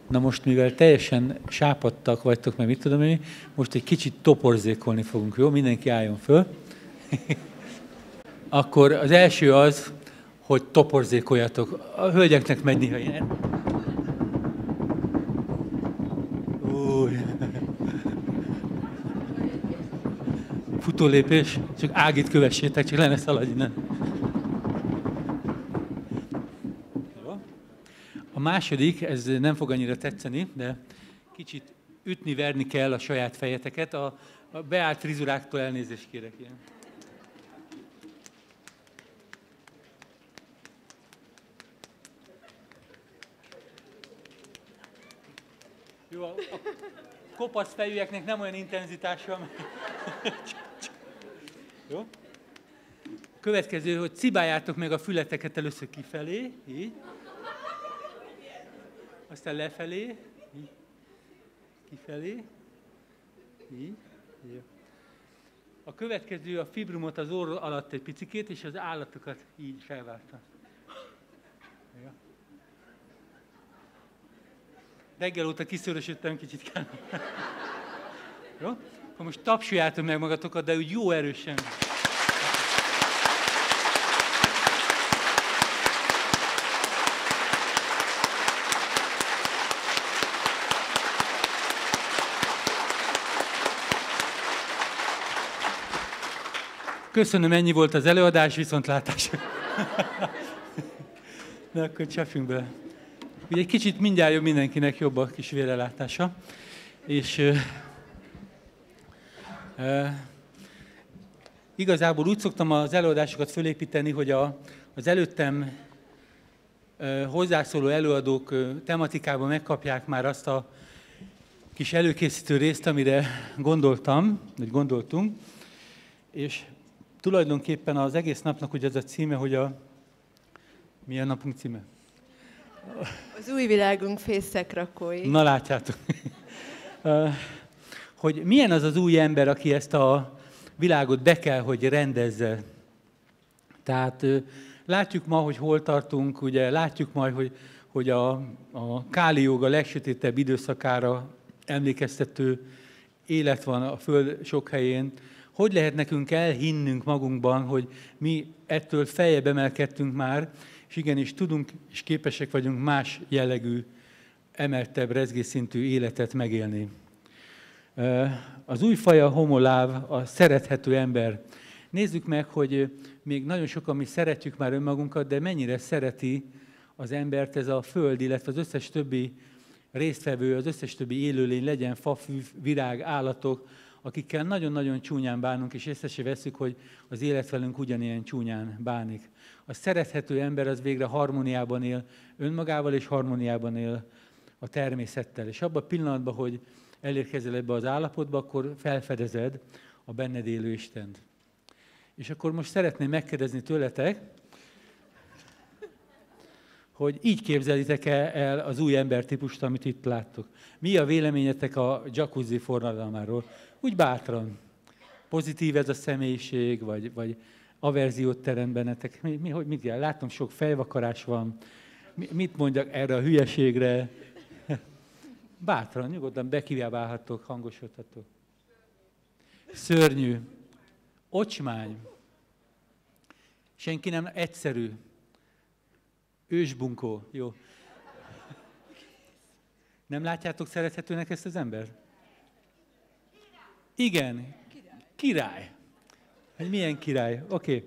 Na most, mivel teljesen sápadtak vagytok, meg mit tudom én, most egy kicsit toporzékolni fogunk, jó? Mindenki álljon föl. Akkor az első az, hogy toporzékoljatok. A hölgyeknek megy néha ilyen. Futólépés, csak Ágit kövessétek, csak le ne szaladj innen. A második, ez nem fog annyira tetszeni, de kicsit ütni-verni kell a saját fejeteket. A beállt frizuráktól elnézést kérek ilyen. Jó, a kopasz fejűeknek nem olyan intenzitása. Jó? A következő, hogy cibáljátok meg a fületeket először kifelé, így. Aztán lefelé, így. Kifelé, így. Jó. A következő a fibrumot az orr alatt egy picikét, és az állatokat így felváltam. Jó. Reggel óta kiszörösödtem kicsit. Jó? Akkor most tapsoljátok meg magatokat, de úgy jó erősen. Köszönöm, ennyi volt az előadás, viszontlátásra. De akkor csapjunk bele. Ugye egy kicsit mindjárt jobb, mindenkinek jobb a kis vérrelátása. És igazából úgy szoktam az előadásokat fölépíteni, hogy az előttem hozzászóló előadók tematikában megkapják már azt a kis előkészítő részt, amire gondoltam, vagy gondoltunk. És tulajdonképpen az egész napnak ugye az a címe, hogy milyen napunk címe? Az új világunk fészekrakói. Na látjátok. Hogy milyen az az új ember, aki ezt a világot be kell, hogy rendezze. Tehát látjuk ma, hogy hol tartunk, ugye látjuk majd, hogy a Káli Jóga legsötétebb időszakára emlékeztető élet van a Föld sok helyén. Hogy lehet nekünk elhinnünk magunkban, hogy mi ettől feljebb emelkedtünk már, és igenis tudunk és képesek vagyunk más jellegű, emeltebb, rezgésszintű életet megélni. Az új faj a homo láv, a szerethető ember. Nézzük meg, hogy még nagyon sokan mi szeretjük már önmagunkat, de mennyire szereti az embert ez a Föld, illetve az összes többi résztvevő, az összes többi élőlény, legyen fa, fű, virág, állatok, akikkel nagyon-nagyon csúnyán bánunk, és észre se veszük, hogy az élet velünk ugyanilyen csúnyán bánik. A szerethető ember az végre harmóniában él önmagával, és harmóniában él a természettel. És abban a pillanatban, hogy elérkezel ebbe az állapotba, akkor felfedezed a benned élő Istent. És akkor most szeretném megkérdezni tőletek, hogy így képzelitek el az új embertípust, amit itt láttok. Mi a véleményetek a jacuzzi forradalmáról? Úgy bátran. Pozitív ez a személyiség, vagy averziót teremt bennetek? Mit kell? Látom, sok fejvakarás van. Mit mondjak erre a hülyeségre? Bátran, nyugodtan bekiabálhattok, hangosodhatok. Szörnyű. Ocsmány. Senki nem egyszerű. Ősbunkó. Jó. Nem látjátok szerethetőnek ezt az embert? Igen. Király. Hogy milyen király? Oké.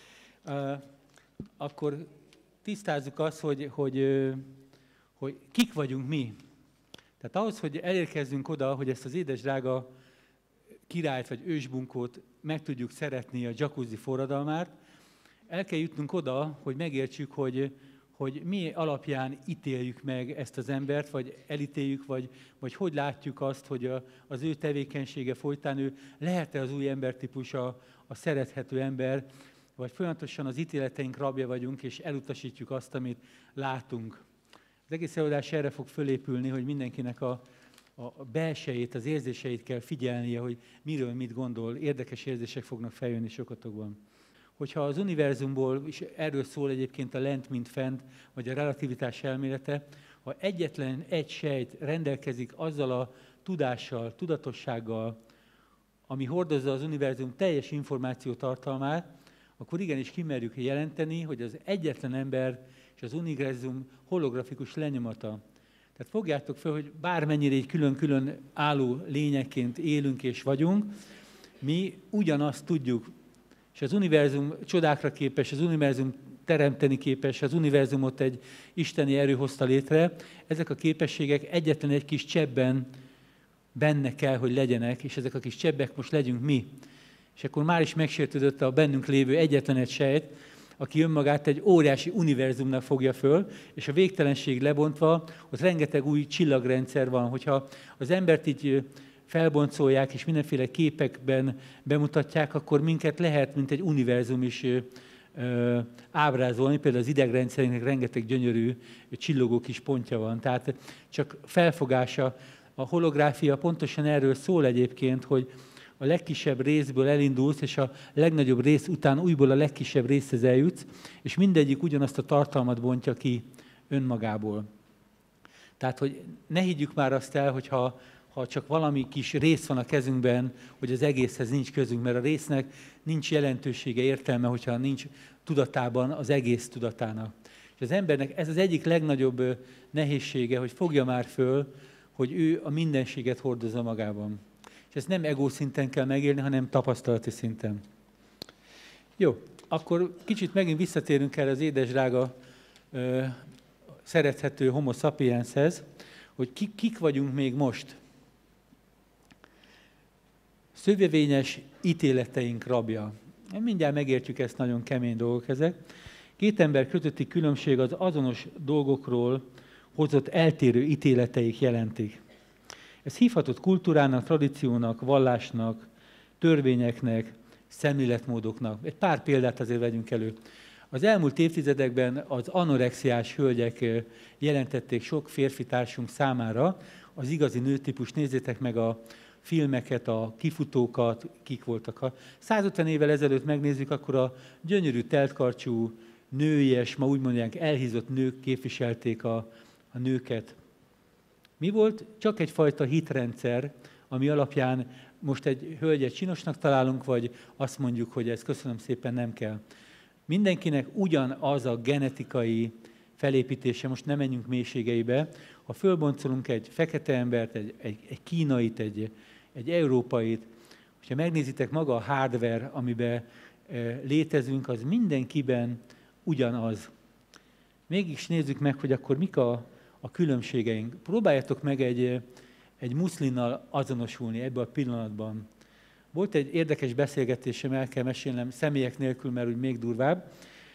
Akkor tisztázzuk azt, hogy kik vagyunk mi. Tehát ahhoz, hogy elérkezzünk oda, hogy ezt az édes drága királyt vagy ősbunkót meg tudjuk szeretni, a jacuzzi forradalmát, el kell jutnunk oda, hogy megértsük, hogy mi alapján ítéljük meg ezt az embert, vagy elítéljük, vagy hogy látjuk azt, hogy az ő tevékenysége folytán ő lehet-e az új embertípus, a szerethető ember, vagy folyamatosan az ítéleteink rabja vagyunk, és elutasítjuk azt, amit látunk. Az egész előadás erre fog fölépülni, hogy mindenkinek a belsejét, az érzéseit kell figyelnie, hogy miről mit gondol. Érdekes érzések fognak feljönni sokatokban. Hogyha az univerzumból, és erről szól egyébként a lent, mint fent, vagy a relativitás elmélete, ha egyetlen egy sejt rendelkezik azzal a tudással, tudatossággal, ami hordozza az univerzum teljes információtartalmát, akkor igenis kimerjük jelenteni, hogy az egyetlen ember és az univerzum holografikus lenyomata. Tehát fogjátok fel, hogy bármennyire egy külön-külön álló lényekként élünk és vagyunk, mi ugyanazt tudjuk, és az univerzum csodákra képes, az univerzum teremteni képes, az univerzumot egy isteni erő hozta létre. Ezek a képességek egyetlen egy kis cseppben benne kell, hogy legyenek, és ezek a kis cseppek most legyünk mi. És akkor már is megsértődött a bennünk lévő egyetlen egy sejt, aki önmagát egy óriási univerzumnak fogja föl, és a végtelenség lebontva, ott rengeteg új csillagrendszer van. Hogyha az embert így felboncolják, és mindenféle képekben bemutatják, akkor minket lehet, mint egy univerzum is ábrázolni. Például az idegrendszerünknek rengeteg gyönyörű, csillogó kis pontja van. Tehát csak felfogása. A holográfia pontosan erről szól egyébként, hogy a legkisebb részből elindulsz, és a legnagyobb rész után újból a legkisebb részhez eljutsz, és mindegyik ugyanazt a tartalmat bontja ki önmagából. Tehát, hogy ne higgyük már azt el, hogy ha csak valami kis rész van a kezünkben, hogy az egészhez nincs közünk, mert a résznek nincs jelentősége, értelme, hogyha nincs tudatában az egész tudatának. És az embernek ez az egyik legnagyobb nehézsége, hogy fogja már föl, hogy ő a mindenséget hordozza magában. És ezt nem ego szinten kell megélni, hanem tapasztalati szinten. Jó, akkor kicsit megint visszatérünk el az édesdrága, szerethető homo sapienshez, hogy kik vagyunk még most. Szövevényes ítéleteink rabja. Mindjárt megértjük ezt, nagyon kemény dolgok ezek. Két ember közötti különbség az azonos dolgokról hozott eltérő ítéleteik jelentik. Ez hívhatott kultúrának, tradíciónak, vallásnak, törvényeknek, szemléletmódoknak. Egy pár példát azért vegyünk elő. Az elmúlt évtizedekben az anorexiás hölgyek jelentették sok férfi társunk számára az igazi nőtípus. Nézzétek meg a filmeket, a kifutókat, kik voltak. Ha 150 évvel ezelőtt megnézzük, akkor a gyönyörű, teltkarcsú, nőies, ma úgy mondják, elhízott nők képviselték a nőket. Mi volt? Csak egyfajta hitrendszer, ami alapján most egy hölgyet csinosnak találunk, vagy azt mondjuk, hogy ez köszönöm szépen, nem kell. Mindenkinek ugyanaz a genetikai felépítése, most nem menjünk mélységeibe, ha fölboncolunk egy fekete embert, egy kínait, egy európait, hogyha megnézitek maga a hardware, amiben létezünk, az mindenkiben ugyanaz. Mégis nézzük meg, hogy akkor mik a különbségeink. Próbáljátok meg egy muszlinnal azonosulni ebben a pillanatban. Volt egy érdekes beszélgetésem, el kell mesélnem személyek nélkül, mert úgy még durvább.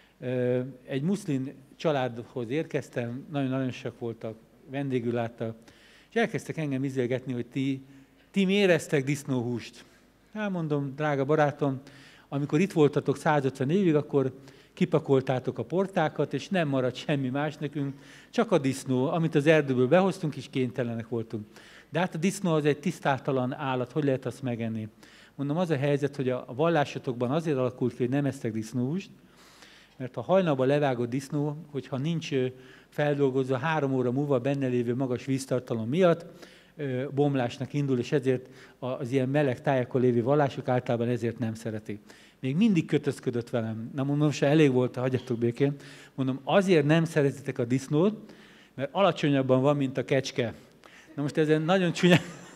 Egy muszlim családhoz érkeztem, nagyon aranyosak voltak, vendégül láttak, és elkezdtek engem izélgetni, hogy ti éreztek disznóhúst. Hát mondom, drága barátom, amikor itt voltatok 150 évig, akkor kipakoltátok a portákat, és nem maradt semmi más nekünk, csak a disznó, amit az erdőből behoztunk, és kénytelenek voltunk. De hát a disznó az egy tisztátalan állat, hogy lehet azt megenni? Mondom, az a helyzet, hogy a vallásotokban azért alakult ki, hogy nem esztek disznóhúst, mert a hajnalban levágott disznó, hogyha nincs feldolgozva 3 óra múlva benne lévő magas víztartalom miatt, bomlásnak indul, és ezért az ilyen meleg tájakon lévő vallások általában ezért nem szeretik. Még mindig kötözködött velem. Na mondom, se elég volt, hagyjatok békén. Mondom, azért nem szeretitek a disznót, mert alacsonyabban van, mint a kecske. Na most ez egy nagyon csúnya...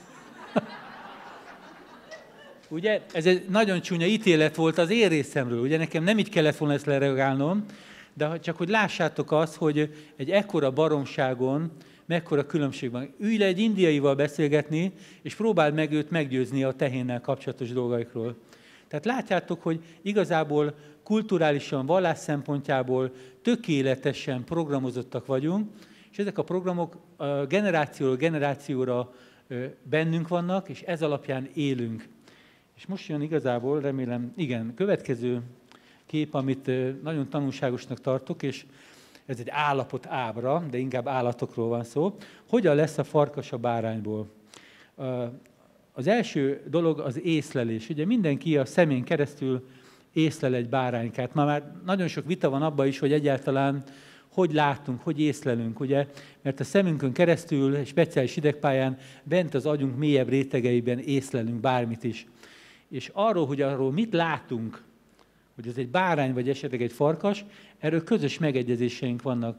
Ugye, ez egy nagyon csúnya ítélet volt az én részemről. Ugye nekem nem így kellett volna ezt lereagálnom, de csak hogy lássátok azt, hogy egy ekkora baromságon mekkora különbség van. Ülj le egy indiaival beszélgetni, és próbáld meg őt meggyőzni a tehénnel kapcsolatos dolgaikról. Tehát látjátok, hogy igazából kulturálisan, vallás szempontjából tökéletesen programozottak vagyunk, és ezek a programok generációról generációra bennünk vannak, és ez alapján élünk. És most jön igazából, remélem, igen, következő kép, amit nagyon tanulságosnak tartok, és ez egy állapot ábra, de inkább állatokról van szó. Hogyan lesz a farkas a bárányból? Az első dolog az észlelés. Ugye mindenki a szemén keresztül észlel egy báránykát. Már nagyon sok vita van abban is, hogy egyáltalán hogy látunk, hogy észlelünk, ugye? Mert a szemünkön keresztül, egy speciális idegpályán, bent az agyunk mélyebb rétegeiben észlelünk bármit is. És arról mit látunk, hogy ez egy bárány, vagy esetleg egy farkas, erről közös megegyezéseink vannak.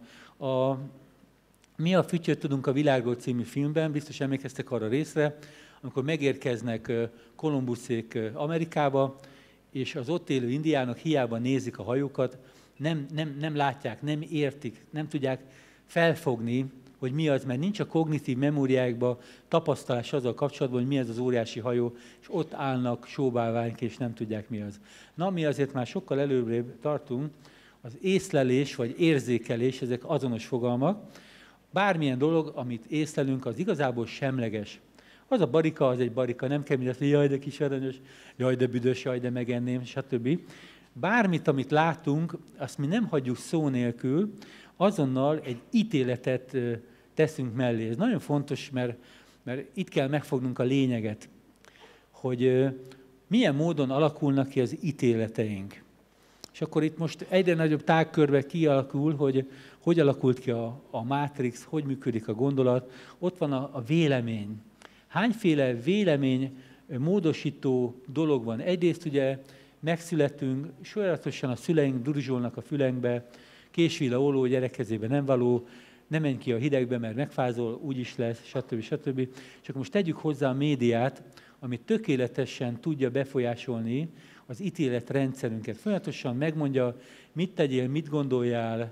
Mi a Füttyöt tudunk a világról című filmben, biztos emlékeztek arra a részre, amikor megérkeznek Kolumbuszék Amerikába, és az ott élő indiánok hiába nézik a hajókat, nem látják, nem értik, nem tudják felfogni, hogy mi az, mert nincs a kognitív memóriákban tapasztalás azzal kapcsolatban, hogy mi ez az óriási hajó, és ott állnak sóbálványok, és nem tudják, mi az. Na, mi azért már sokkal előrébb tartunk, az észlelés vagy érzékelés, ezek azonos fogalmak. Bármilyen dolog, amit észlelünk, az igazából semleges. Az a barika, az egy barika, nem kell mindezt, hogy jaj, de kis aranyos, jaj, de büdös, jaj, de megenném, stb. Bármit, amit látunk, azt mi nem hagyjuk szó nélkül, azonnal egy ítéletet teszünk mellé. Ez nagyon fontos, mert itt kell megfognunk a lényeget, hogy milyen módon alakulnak ki az ítéleteink. És akkor itt most egyre nagyobb tágkörbe kialakul, hogy alakult ki a mátrix, hogy működik a gondolat. Ott van a vélemény. Hányféle vélemény módosító dolog van? Egyrészt ugye megszületünk, sajátossan a szüleink durizsolnak a fülenkbe, késvilla óló gyerek kezébe nem való, ne menj ki a hidegbe, mert megfázol, úgyis lesz, stb. Csak most tegyük hozzá a médiát, ami tökéletesen tudja befolyásolni az ítéletrendszerünket. Folyamatosan megmondja, mit tegyél, mit gondoljál,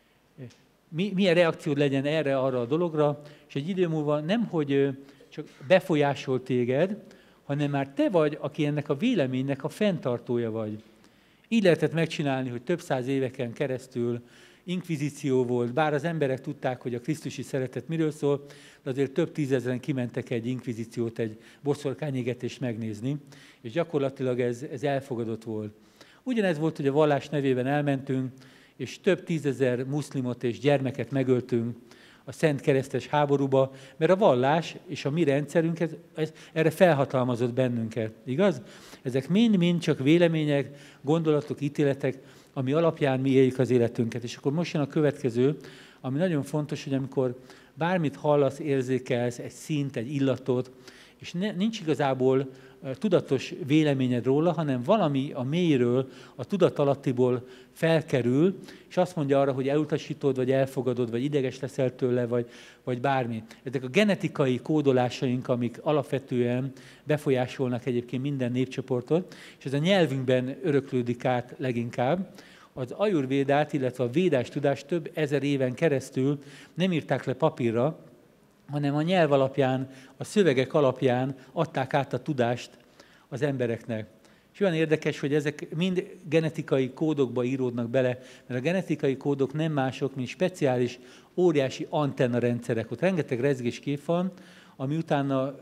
milyen reakciód legyen erre-arra a dologra, és egy idő múlva nemhogy csak befolyásol téged, hanem már te vagy, aki ennek a véleménynek a fenntartója vagy. Így lehetett megcsinálni, hogy több száz éveken keresztül inkvizíció volt, bár az emberek tudták, hogy a krisztusi szeretet miről szól, de azért több tízezren kimentek egy inkvizíciót, egy boszorkányégetést megnézni, és gyakorlatilag ez elfogadott volt. Ugyanez volt, hogy a vallás nevében elmentünk, és több tízezer muszlimot és gyermeket megöltünk a Szent Keresztes háborúba, mert a vallás és a mi rendszerünk erre felhatalmazott bennünket, igaz? Ezek mind-mind csak vélemények, gondolatok, ítéletek, ami alapján mi éljük az életünket. És akkor most jön a következő, ami nagyon fontos, hogy amikor bármit hallasz, érzékelsz, egy színt, egy illatot, és nincs igazából tudatos véleményed róla, hanem valami a mélyről, a tudatalattiból felkerül, és azt mondja arra, hogy elutasítod, vagy elfogadod, vagy ideges leszel tőle, vagy bármi. Ezek a genetikai kódolásaink, amik alapvetően befolyásolnak egyébként minden népcsoportot, és ez a nyelvünkben öröklődik át leginkább. Az ajurvédát, illetve a védás tudást több ezer éven keresztül nem írták le papírra, hanem a nyelv alapján, a szövegek alapján adták át a tudást az embereknek. És olyan érdekes, hogy ezek mind genetikai kódokba íródnak bele, mert a genetikai kódok nem mások, mint speciális, óriási antennarendszerek. Ott rengeteg rezgéskép van, ami utána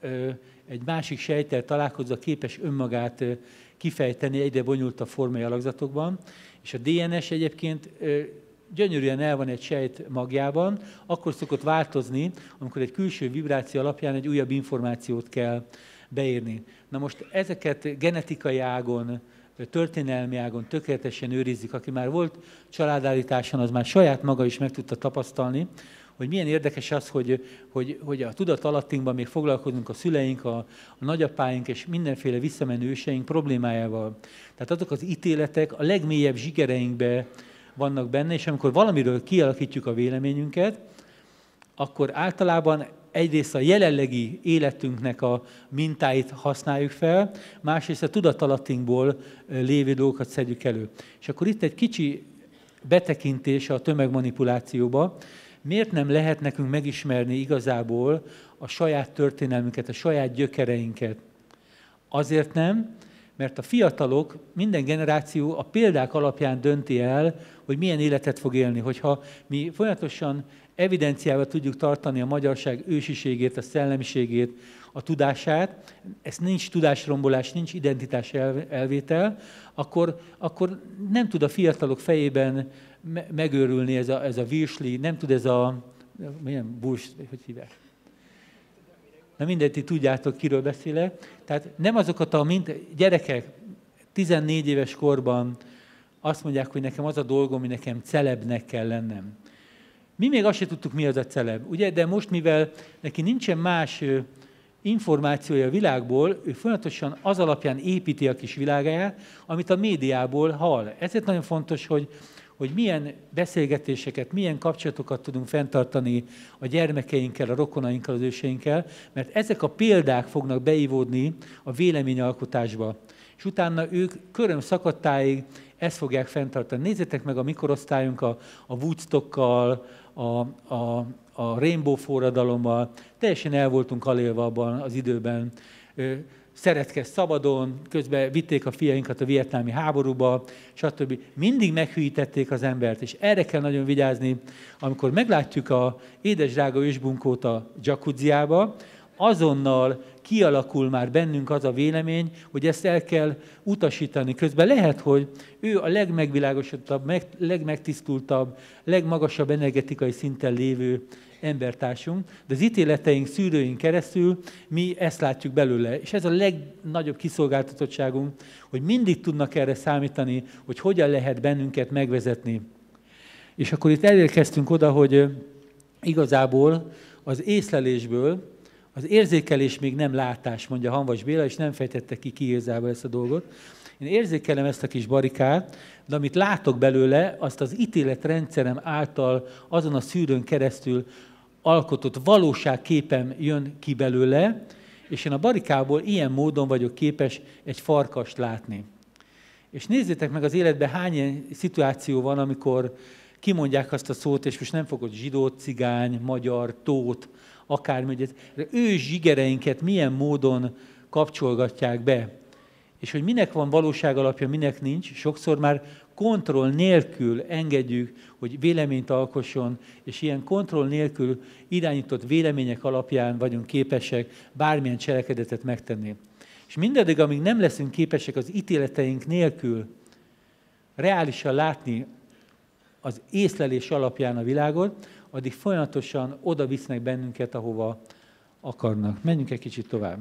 egy másik sejttel találkozva képes önmagát kifejteni egyre bonyolultabb formai alakzatokban, és a DNS egyébként gyönyörűen el van egy sejt magjában, akkor szokott változni, amikor egy külső vibráció alapján egy újabb információt kell beírni. Na most ezeket genetikai ágon, történelmi ágon tökéletesen őrizik, aki már volt családállításon, az már saját maga is meg tudta tapasztalni, hogy milyen érdekes az, hogy a tudat alattinkban még foglalkozunk a szüleink, a nagyapáink és mindenféle visszamenő őseink problémájával. Tehát azok az ítéletek a legmélyebb zsigereinkbe vannak benne, és amikor valamiről kialakítjuk a véleményünket, akkor általában egyrészt a jelenlegi életünknek a mintáit használjuk fel, másrészt a tudatalattinkból lévő dolgokat szedjük elő. És akkor itt egy kicsi betekintés a tömegmanipulációba. Miért nem lehet nekünk megismerni igazából a saját történelmünket, a saját gyökereinket? Azért nem, mert a fiatalok, minden generáció a példák alapján dönti el, hogy milyen életet fog élni. Hogyha mi folyamatosan evidenciával tudjuk tartani a magyarság ősiségét, a szellemiségét, a tudását, ez nincs tudásrombolás, nincs identitás elvétel, akkor nem tud a fiatalok fejében megőrülni ez a virsli, nem tud ez a... milyen burs, hogy hívják? Na mindegy, ti tudjátok, kiről beszélek. Tehát nem azokat gyerekek 14 éves korban azt mondják, hogy nekem az a dolgom, hogy nekem celebnek kell lennem. Mi még azt se tudtuk, mi az a celeb, ugye? De most, mivel neki nincsen más információja a világból, ő folyamatosan az alapján építi a kis világáját, amit a médiából hall. Ezért nagyon fontos, hogy milyen beszélgetéseket, milyen kapcsolatokat tudunk fenntartani a gyermekeinkkel, a rokonainkkal, az őseinkkel, mert ezek a példák fognak beivódni a véleményalkotásba. És utána ők köröm szakadtáig ezt fogják fenntartani. Nézzétek meg a mi korosztályunk a Woodstockkal, a Rainbow forradalommal, teljesen el voltunk alélve abban az időben. Szeretkezz szabadon, közben vitték a fiainkat a vietnámi háborúba, stb. Mindig meghűítették az embert, és erre kell nagyon vigyázni, amikor meglátjuk a édesdrága ősbunkót a dzsakudziába, azonnal kialakul már bennünk az a vélemény, hogy ezt el kell utasítani. Közben lehet, hogy ő a legmegvilágosodottabb, legmegtisztultabb, legmagasabb energetikai szinten lévő embertársunk, de az ítéleteink, szűrőink keresztül mi ezt látjuk belőle. És ez a legnagyobb kiszolgáltatottságunk, hogy mindig tudnak erre számítani, hogy hogyan lehet bennünket megvezetni. És akkor itt elérkeztünk oda, hogy igazából az észlelésből az érzékelés még nem látás, mondja Hanvas Béla, és nem fejtette ki kiírzába ezt a dolgot. Én érzékelem ezt a kis barikát, de amit látok belőle, azt az ítéletrendszerem által azon a szűrőn keresztül alkotott valóságképem jön ki belőle, és én a barikából ilyen módon vagyok képes egy farkast látni. És nézzétek meg az életben hány ilyen szituáció van, amikor kimondják azt a szót, és most nem fogod zsidó, cigány, magyar, tót, akármi, hogy ő zsigereinket milyen módon kapcsolgatják be. És hogy minek van valóság alapja, minek nincs, sokszor már kontroll nélkül engedjük, hogy véleményt alkosson, és ilyen kontroll nélkül irányított vélemények alapján vagyunk képesek bármilyen cselekedetet megtenni. És mindaddig, amíg nem leszünk képesek az ítéleteink nélkül reálisan látni az észlelés alapján a világot, addig folyamatosan oda visznek bennünket, ahova akarnak. Menjünk egy kicsit tovább.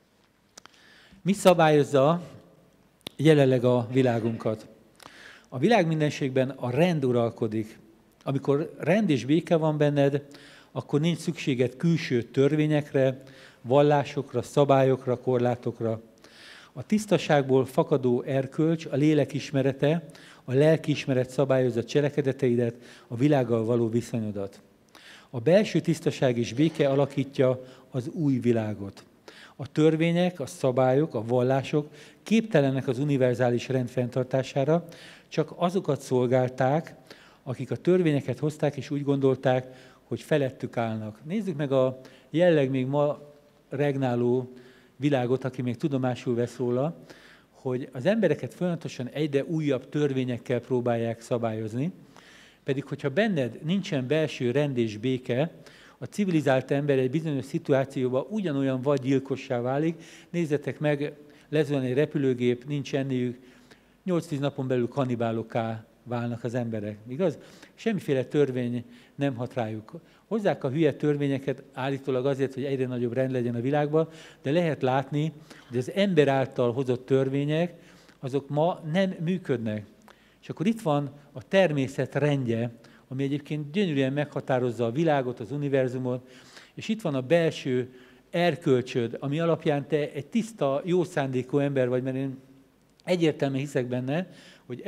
Mi szabályozza jelenleg a világunkat? A világ mindenségben a rend uralkodik. Amikor rend és béke van benned, akkor nincs szükséged külső törvényekre, vallásokra, szabályokra, korlátokra. A tisztaságból fakadó erkölcs, a lélek ismerete, a lelkiismeret szabályozza cselekedeteidet, a világgal való viszonyodat. A belső tisztaság és béke alakítja az új világot. A törvények, a szabályok, a vallások képtelenek az univerzális rend fenntartására, csak azokat szolgálták, akik a törvényeket hozták, és úgy gondolták, hogy felettük állnak. Nézzük meg a jelleg még ma regnáló világot, aki még tudomásul vesz róla, hogy az embereket folyamatosan egyre újabb törvényekkel próbálják szabályozni, pedig hogyha benned nincsen belső rend és béke, a civilizált ember egy bizonyos szituációban ugyanolyan vadgyilkossá válik. Nézzetek meg, lezuhan egy repülőgép, nincs enniük, 8-10 napon belül kanibálokká válnak az emberek, igaz? Semmiféle törvény nem hat rájuk. Hozzák a hülye törvényeket állítólag azért, hogy egyre nagyobb rend legyen a világban, de lehet látni, hogy az ember által hozott törvények, azok ma nem működnek. És akkor itt van a természet rendje, ami egyébként gyönyörűen meghatározza a világot, az univerzumot, és itt van a belső erkölcsöd, ami alapján te egy tiszta, jó szándékú ember vagy, mert én egyértelműen hiszek benne, hogy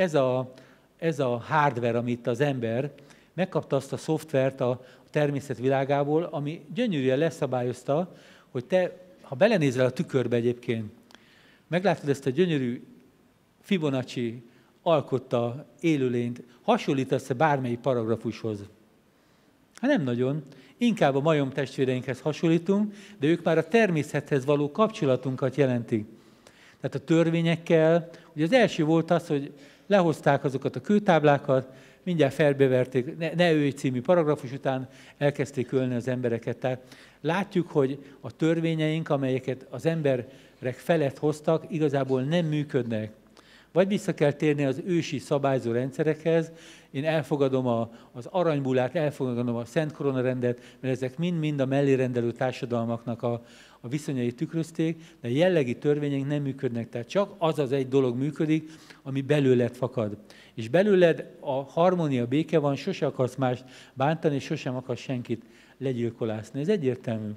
ez a hardware, amit az ember megkapta azt a szoftvert a természet világából, ami gyönyörűen leszabályozta, hogy te, ha belenézel a tükörbe egyébként, meglátod ezt a gyönyörű Fibonacci alkotta élőlényt, hasonlítasz-e bármelyik paragrafushoz? Hát nem nagyon. Inkább a majom testvéreinkhez hasonlítunk, de ők már a természethez való kapcsolatunkat jelentik. Tehát a törvényekkel, ugye az első volt az, hogy lehozták azokat a kőtáblákat, mindjárt felbeverték, ne őj című paragrafus után elkezdték ölni az embereket. Tehát látjuk, hogy a törvényeink, amelyeket az emberek felett hoztak, igazából nem működnek. Vagy vissza kell térni az ősi szabályzó rendszerekhez, én elfogadom az aranybulát, elfogadom a Szent Koronarendet, mert ezek mind-mind a mellérendelő társadalmaknak a viszonyait tükrözték, de a jellegi törvények nem működnek. Tehát csak az az egy dolog működik, ami belőled fakad. És belőled a harmónia, béke van, sose akarsz mást bántani, és sosem akarsz senkit legyilkolászni. Ez egyértelmű.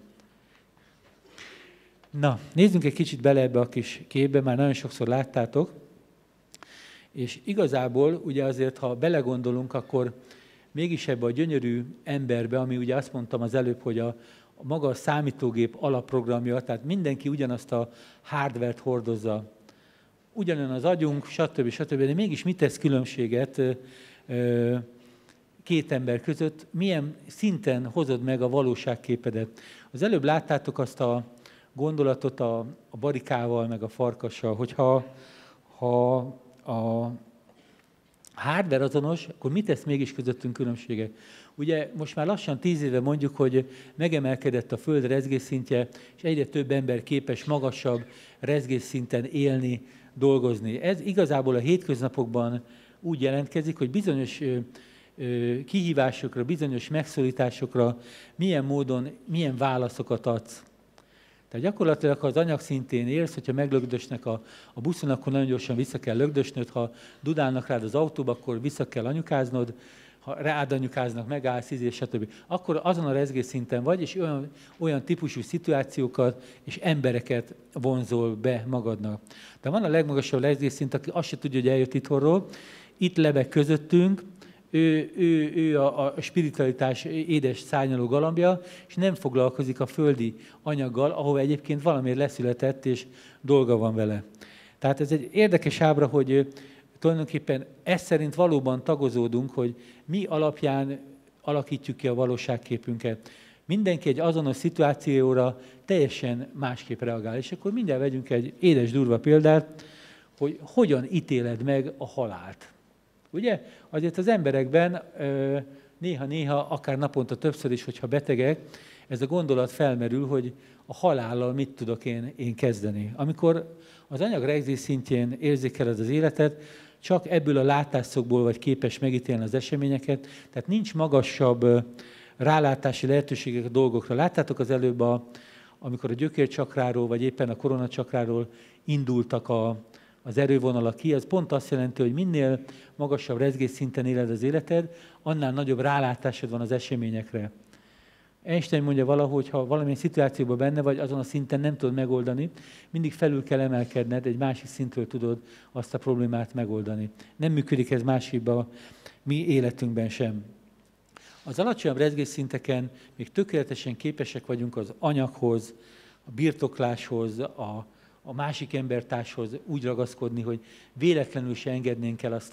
Na, nézzünk egy kicsit bele ebbe a kis képbe, már nagyon sokszor láttátok. És igazából ugye azért, ha belegondolunk, akkor mégis ebbe a gyönyörű emberbe, ami ugye azt mondtam az előbb, hogy a maga a számítógép alapprogramja, tehát mindenki ugyanazt a hardware-t hordozza. Ugyanolyan az agyunk, stb. De mégis mit tesz különbséget két ember között, milyen szinten hozod meg a valóságképedet. Az előbb láttátok azt a gondolatot a barikával, meg a farkassal, hogyha a hardware azonos, akkor mit tesz mégis közöttünk különbséget? Ugye most már lassan 10 éve mondjuk, hogy megemelkedett a Föld rezgésszintje, és egyre több ember képes magasabb rezgésszinten élni, dolgozni. Ez igazából a hétköznapokban úgy jelentkezik, hogy bizonyos kihívásokra, bizonyos megszólításokra milyen módon, milyen válaszokat adsz. Tehát gyakorlatilag, ha az anyag szintén élsz, hogyha meglögdösnek a buszon, akkor nagyon gyorsan vissza kell lögdösnöd, ha dudálnak rád az autóba, akkor vissza kell anyukáznod, ha rád anyukáznak, megállsz, stb. Akkor azon a rezgésszinten vagy, és olyan típusú szituációkat és embereket vonzol be magadnak. De van a legmagasabb rezgésszint, aki azt se tudja, hogy eljött itthonról, itt lebeg közöttünk, ő a spiritualitás édes szárnyaló galambja, és nem foglalkozik a földi anyaggal, ahova egyébként valamiért leszületett, és dolga van vele. Tehát ez egy érdekes ábra, hogy tulajdonképpen ez szerint valóban tagozódunk, hogy mi alapján alakítjuk ki a valóságképünket. Mindenki egy azonos szituációra teljesen másképp reagál. És akkor mindjárt vegyünk egy édes durva példát, hogy hogyan ítéled meg a halált. Ugye? Azért az emberekben néha-néha, akár naponta többször is, hogyha betegek, ez a gondolat felmerül, hogy a halállal mit tudok én kezdeni. Amikor az anyag rezgés szintjén érzékeled az életet, csak ebből a látásszögből vagy képes megítélni az eseményeket, tehát nincs magasabb rálátási lehetőségek a dolgokra. Láttátok az előbb, amikor a gyökércsakráról, vagy éppen a koronacsakráról indultak az erővonalak ki, az pont azt jelenti, hogy minél magasabb rezgésszinten éled az életed, annál nagyobb rálátásod van az eseményekre. Einstein mondja valahogy, ha valamilyen szituációban benne vagy, azon a szinten nem tudod megoldani, mindig felül kell emelkedned, egy másik szintről tudod azt a problémát megoldani. Nem működik ez másképp a mi életünkben sem. Az alacsonyabb rezgésszinteken még tökéletesen képesek vagyunk az anyaghoz, a birtokláshoz, a másik embertárshoz úgy ragaszkodni, hogy véletlenül se engednénk el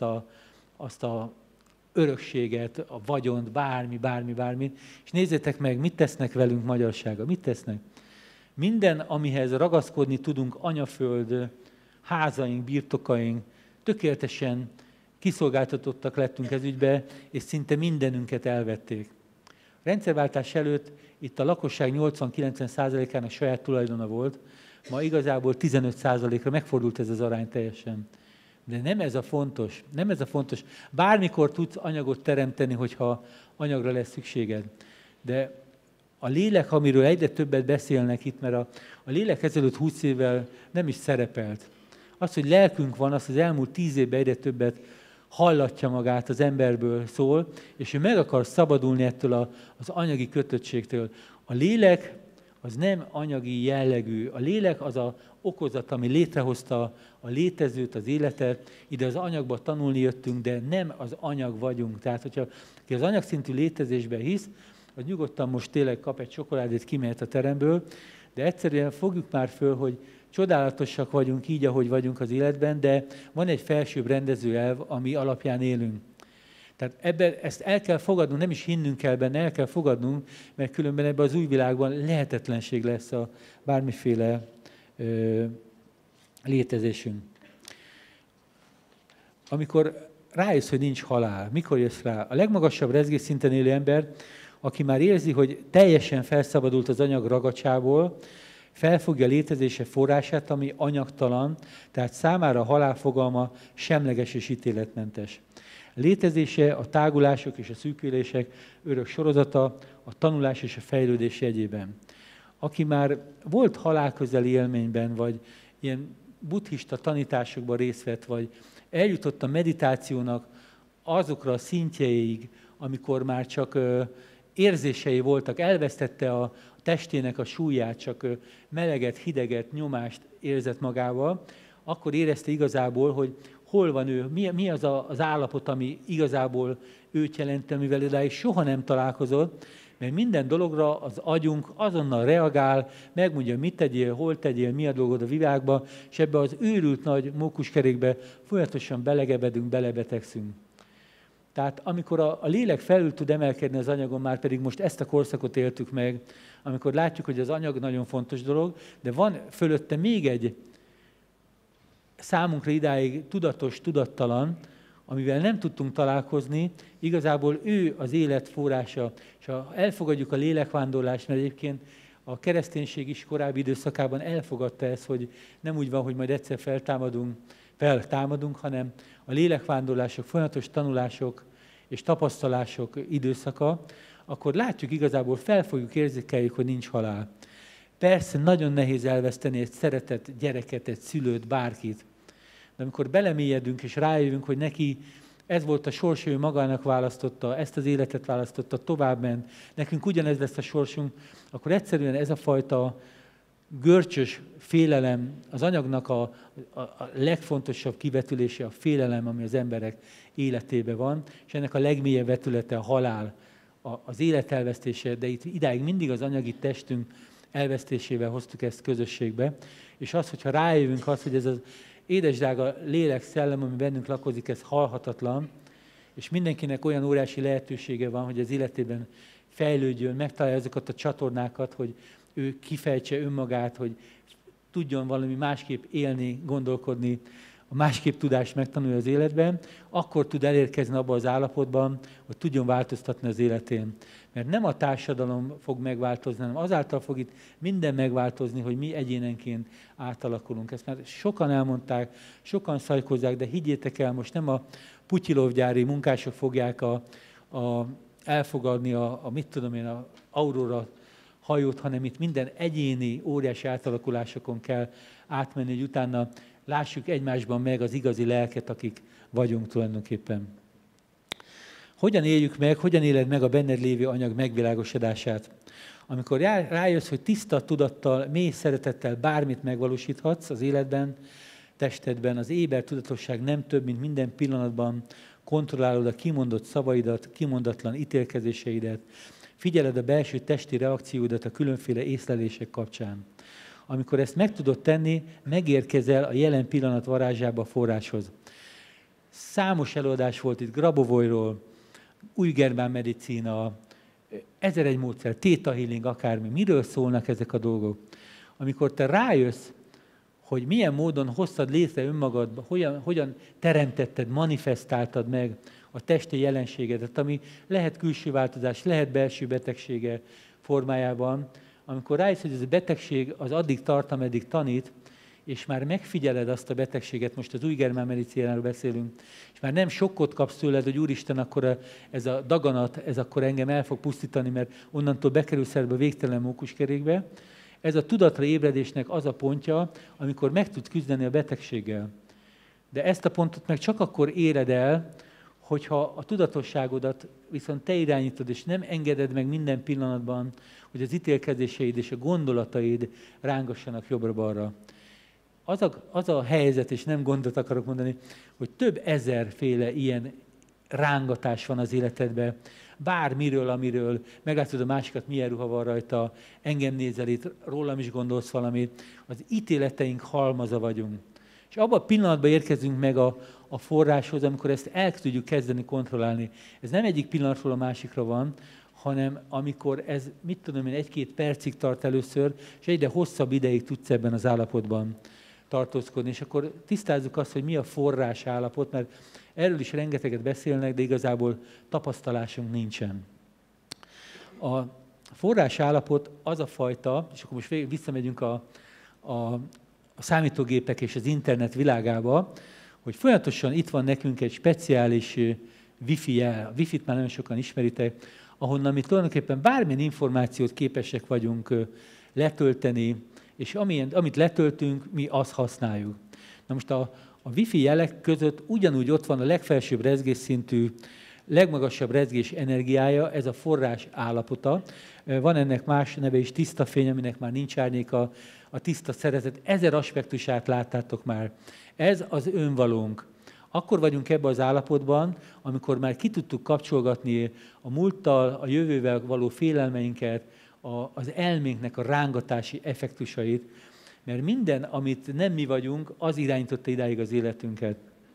azt a örökséget, a vagyont, bármi. És nézzétek meg, mit tesznek velünk magyarsága, mit tesznek. Minden, amihez ragaszkodni tudunk, anyaföld, házaink, birtokaink, tökéletesen kiszolgáltatottak lettünk ez ügybe, és szinte mindenünket elvették. A rendszerváltás előtt itt a lakosság 80-90%-ának saját tulajdona volt, ma igazából 15%-ra megfordult ez az arány teljesen. De nem ez a fontos, nem ez a fontos. Bármikor tudsz anyagot teremteni, hogyha anyagra lesz szükséged. De a lélek, amiről egyre többet beszélnek itt, mert a lélek ezelőtt 20 évvel nem is szerepelt. Az, hogy lelkünk van, az elmúlt 10 évben egyre többet hallatja magát az emberből szól, és ő meg akar szabadulni ettől az anyagi kötöttségtől. A lélek az nem anyagi jellegű. A lélek az az okozat, ami létrehozta a létezőt, az életet. Ide az anyagba tanulni jöttünk, de nem az anyag vagyunk. Tehát, hogyha ki az anyagszintű létezésben hisz, az nyugodtan most tényleg kap egy csokoládét, kimehet a teremből, de egyszerűen fogjuk már föl, hogy csodálatosak vagyunk így, ahogy vagyunk az életben, de van egy felsőbb rendezőelv, ami alapján élünk. Tehát ezt el kell fogadnunk, nem is hinnünk kell benne, el kell fogadnunk, mert különben ebben az új világban lehetetlenség lesz a bármiféle létezésünk. Amikor rájössz, hogy nincs halál, mikor jössz rá? A legmagasabb rezgésszinten élő ember, aki már érzi, hogy teljesen felszabadult az anyag ragacsából, felfogja a létezése forrását, ami anyagtalan, tehát számára a halál fogalma semleges és ítéletmentes. Létezése a tágulások és a szűkülések örök sorozata, a tanulás és a fejlődés jegyében. aki már volt halálközeli élményben, vagy ilyen buddhista tanításokban részt vett, vagy eljutott a meditációnak azokra a szintjeig, amikor már csak érzései voltak, elvesztette a testének a súlyát, csak meleget, hideget, nyomást érzett magával, akkor érezte igazából, hogy hol van ő, mi az az állapot, ami igazából őt jelenti, amivel idáig soha nem találkozott, mert minden dologra az agyunk azonnal reagál, megmondja, mit tegyél, hol tegyél, mi a dolgod a világba, és ebbe az őrült nagy mókuskerékbe folyamatosan belegebedünk, belebetegszünk. Tehát amikor a lélek felül tud emelkedni az anyagon, már pedig most ezt a korszakot éltük meg, amikor látjuk, hogy az anyag nagyon fontos dolog, de van fölötte még egy számunkra idáig tudatos, tudattalan, amivel nem tudtunk találkozni, igazából ő az élet forrása. És ha elfogadjuk a lélekvándorlást, mert egyébként a kereszténység is korábbi időszakában elfogadta ezt, hogy nem úgy van, hogy majd egyszer feltámadunk, hanem a lélekvándorlások, folyamatos tanulások és tapasztalások időszaka, akkor látjuk igazából, felfogjuk, érzékeljük, hogy nincs halál. Persze nagyon nehéz elveszteni egy szeretett gyereket, egy szülőt, bárkit. De amikor belemélyedünk és rájövünk, hogy neki ez volt a sors, ő magának választotta, ezt az életet választotta, továbbment, nekünk ugyanez lesz a sorsunk, akkor egyszerűen ez a fajta görcsös félelem, az anyagnak a legfontosabb kivetülése a félelem, ami az emberek életében van, és ennek a legmélyebb vetülete a halál, az élet elvesztése, de itt idáig mindig az anyagi testünk elvesztésével hoztuk ezt közösségbe, és az, hogyha rájövünk azt, hogy ez az édesdrága lélek, szellem, ami bennünk lakozik, ez halhatatlan, és mindenkinek olyan óriási lehetősége van, hogy az életében fejlődjön, megtalálja azokat a csatornákat, hogy ő kifejtse önmagát, hogy tudjon valami másképp élni, gondolkodni, a másképp tudást megtanulja az életben, akkor tud elérkezni abban az állapotban, hogy tudjon változtatni az életén. Mert nem a társadalom fog megváltozni, hanem azáltal fog itt minden megváltozni, hogy mi egyénenként átalakulunk. Ezt már sokan elmondták, sokan szajkozzák, de higgyétek el, most nem a Putyilov-gyári munkások fogják elfogadni a Aurora hajót, hanem itt minden egyéni, óriási átalakulásokon kell átmenni, hogy utána lássuk egymásban meg az igazi lelket, akik vagyunk tulajdonképpen. Hogyan éljük meg, hogyan éled meg a benned lévő anyag megvilágosodását? Amikor rájössz, hogy tiszta tudattal, mély szeretettel bármit megvalósíthatsz az életben, testedben, az éber tudatosság nem több, mint minden pillanatban kontrollálod a kimondott szavaidat, kimondatlan ítélkezéseidet, figyeled a belső testi reakcióidat a különféle észlelések kapcsán. Amikor ezt meg tudod tenni, megérkezel a jelen pillanat varázsába, a forráshoz. Számos előadás volt itt Grabovoyról, új germán medicína, 1001 módszer, theta healing, akármi. Miről szólnak ezek a dolgok? Amikor te rájössz, hogy milyen módon hoztad létre önmagadba, hogyan teremtetted, manifestáltad meg a testi jelenségedet, ami lehet külső változás, lehet belső betegsége formájában, amikor rájössz, hogy ez a betegség az addig tart, ameddig tanít, és már megfigyeled azt a betegséget, most az új germán medicínáról beszélünk, és már nem sokkot kapsz tőled, hogy úristen, akkor ez a daganat, ez akkor engem el fog pusztítani, mert onnantól bekerül szerbe a végtelen mókuskerékbe. Ez a tudatra ébredésnek az a pontja, amikor meg tudsz küzdeni a betegséggel. De ezt a pontot meg csak akkor éred el, hogyha a tudatosságodat viszont te irányítod, és nem engeded meg minden pillanatban, hogy az ítélkezéseid és a gondolataid rángassanak jobbra-balra. Az a helyzet, és nem gondot akarok mondani, hogy több ezerféle ilyen rángatás van az életedben, bármiről, amiről meglátod a másikat, milyen ruha van rajta, engem nézel itt, rólam is gondolsz valamit, az ítéleteink halmaza vagyunk. És abban a pillanatban érkezünk meg a forráshoz, amikor ezt el tudjuk kezdeni kontrollálni. Ez nem egyik pillanatról a másikra van, hanem amikor ez, egy-két percig tart először, és egyre hosszabb ideig tudsz ebben az állapotban tartózkodni. És akkor tisztázzuk azt, hogy mi a forrás állapot, mert erről is rengeteget beszélnek, de igazából tapasztalásunk nincsen. A forrás állapot az a fajta, és akkor most visszamegyünk a számítógépek és az internet világába, hogy folyamatosan itt van nekünk egy speciális Wi-Fi jel. A Wi-Fi-t már nagyon sokan ismeritek, ahonnan mi tulajdonképpen bármilyen információt képesek vagyunk letölteni, és amit letöltünk, mi azt használjuk. Na most a Wi-Fi jelek között ugyanúgy ott van a legfelsőbb rezgésszintű, legmagasabb rezgés energiája, ez a forrás állapota. Van ennek más neve is, tiszta fény, aminek már nincs árnyéka, a tiszta szeretet. 1000 aspektusát láttátok már. Ez az önvalónk. Akkor vagyunk ebben az állapotban, amikor már ki tudtuk kapcsolgatni a múlttal, a jövővel való félelmeinket, az elménknek a rángatási effektusait, mert minden, amit nem mi vagyunk, az irányította idáig az életünket.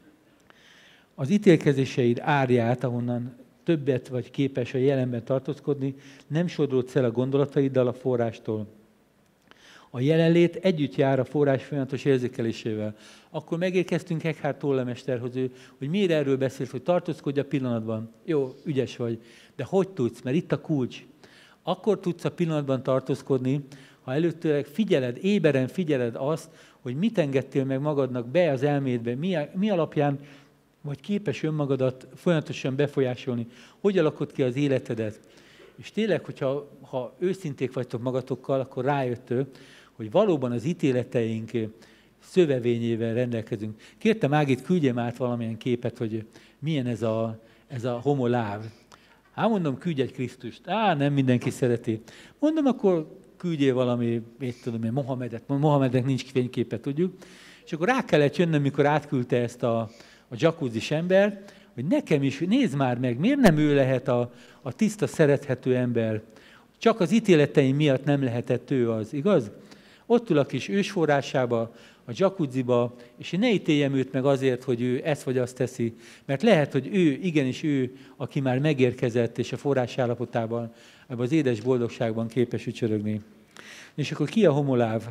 Az ítélkezéseid árját, ahonnan többet vagy képes a jelenben tartózkodni, nem sodródsz el a gondolataiddal a forrástól. A jelenlét együtt jár a forrás folyamatos érzékelésével. Akkor megérkeztünk Eckhart Tolle mesterhoz, hogy miért erről beszélt, hogy tartózkodj a pillanatban. Jó, ügyes vagy, de hogy tudsz? Mert itt a kulcs. Akkor tudsz a pillanatban tartózkodni, ha előttőleg figyeled, éberen figyeled azt, hogy mit engedtél meg magadnak be az elmédbe, mi alapján vagy képes önmagadat folyamatosan befolyásolni, hogy alakod ki az életedet. És tényleg, ha őszinték vagytok magatokkal, akkor rájöttök, hogy valóban az ítéleteink szövevényével rendelkezünk. Kértem Ágit, küldjem át valamilyen képet, hogy milyen ez a homoláv. Mondom, küldj egy Krisztust. Nem mindenki szereti. Mondom, akkor küldjél valami, Mohamednek nincs fényképe, tudjuk. És akkor rá kellett jönnöm, mikor átküldte ezt a jacuzzis ember, hogy nekem is, nézd már meg, miért nem ő lehet a tiszta, szerethető ember? Csak az ítéleteim miatt nem lehetett ő az, igaz? Ott ül a kis ősforrásába, a jacuzziba, és én ne ítéljem őt meg azért, hogy ő ezt vagy azt teszi, mert lehet, hogy igenis ő, aki már megérkezett, és a forrás állapotában, ebben az édes boldogságban képes ücsörögni. És akkor ki a homoláv?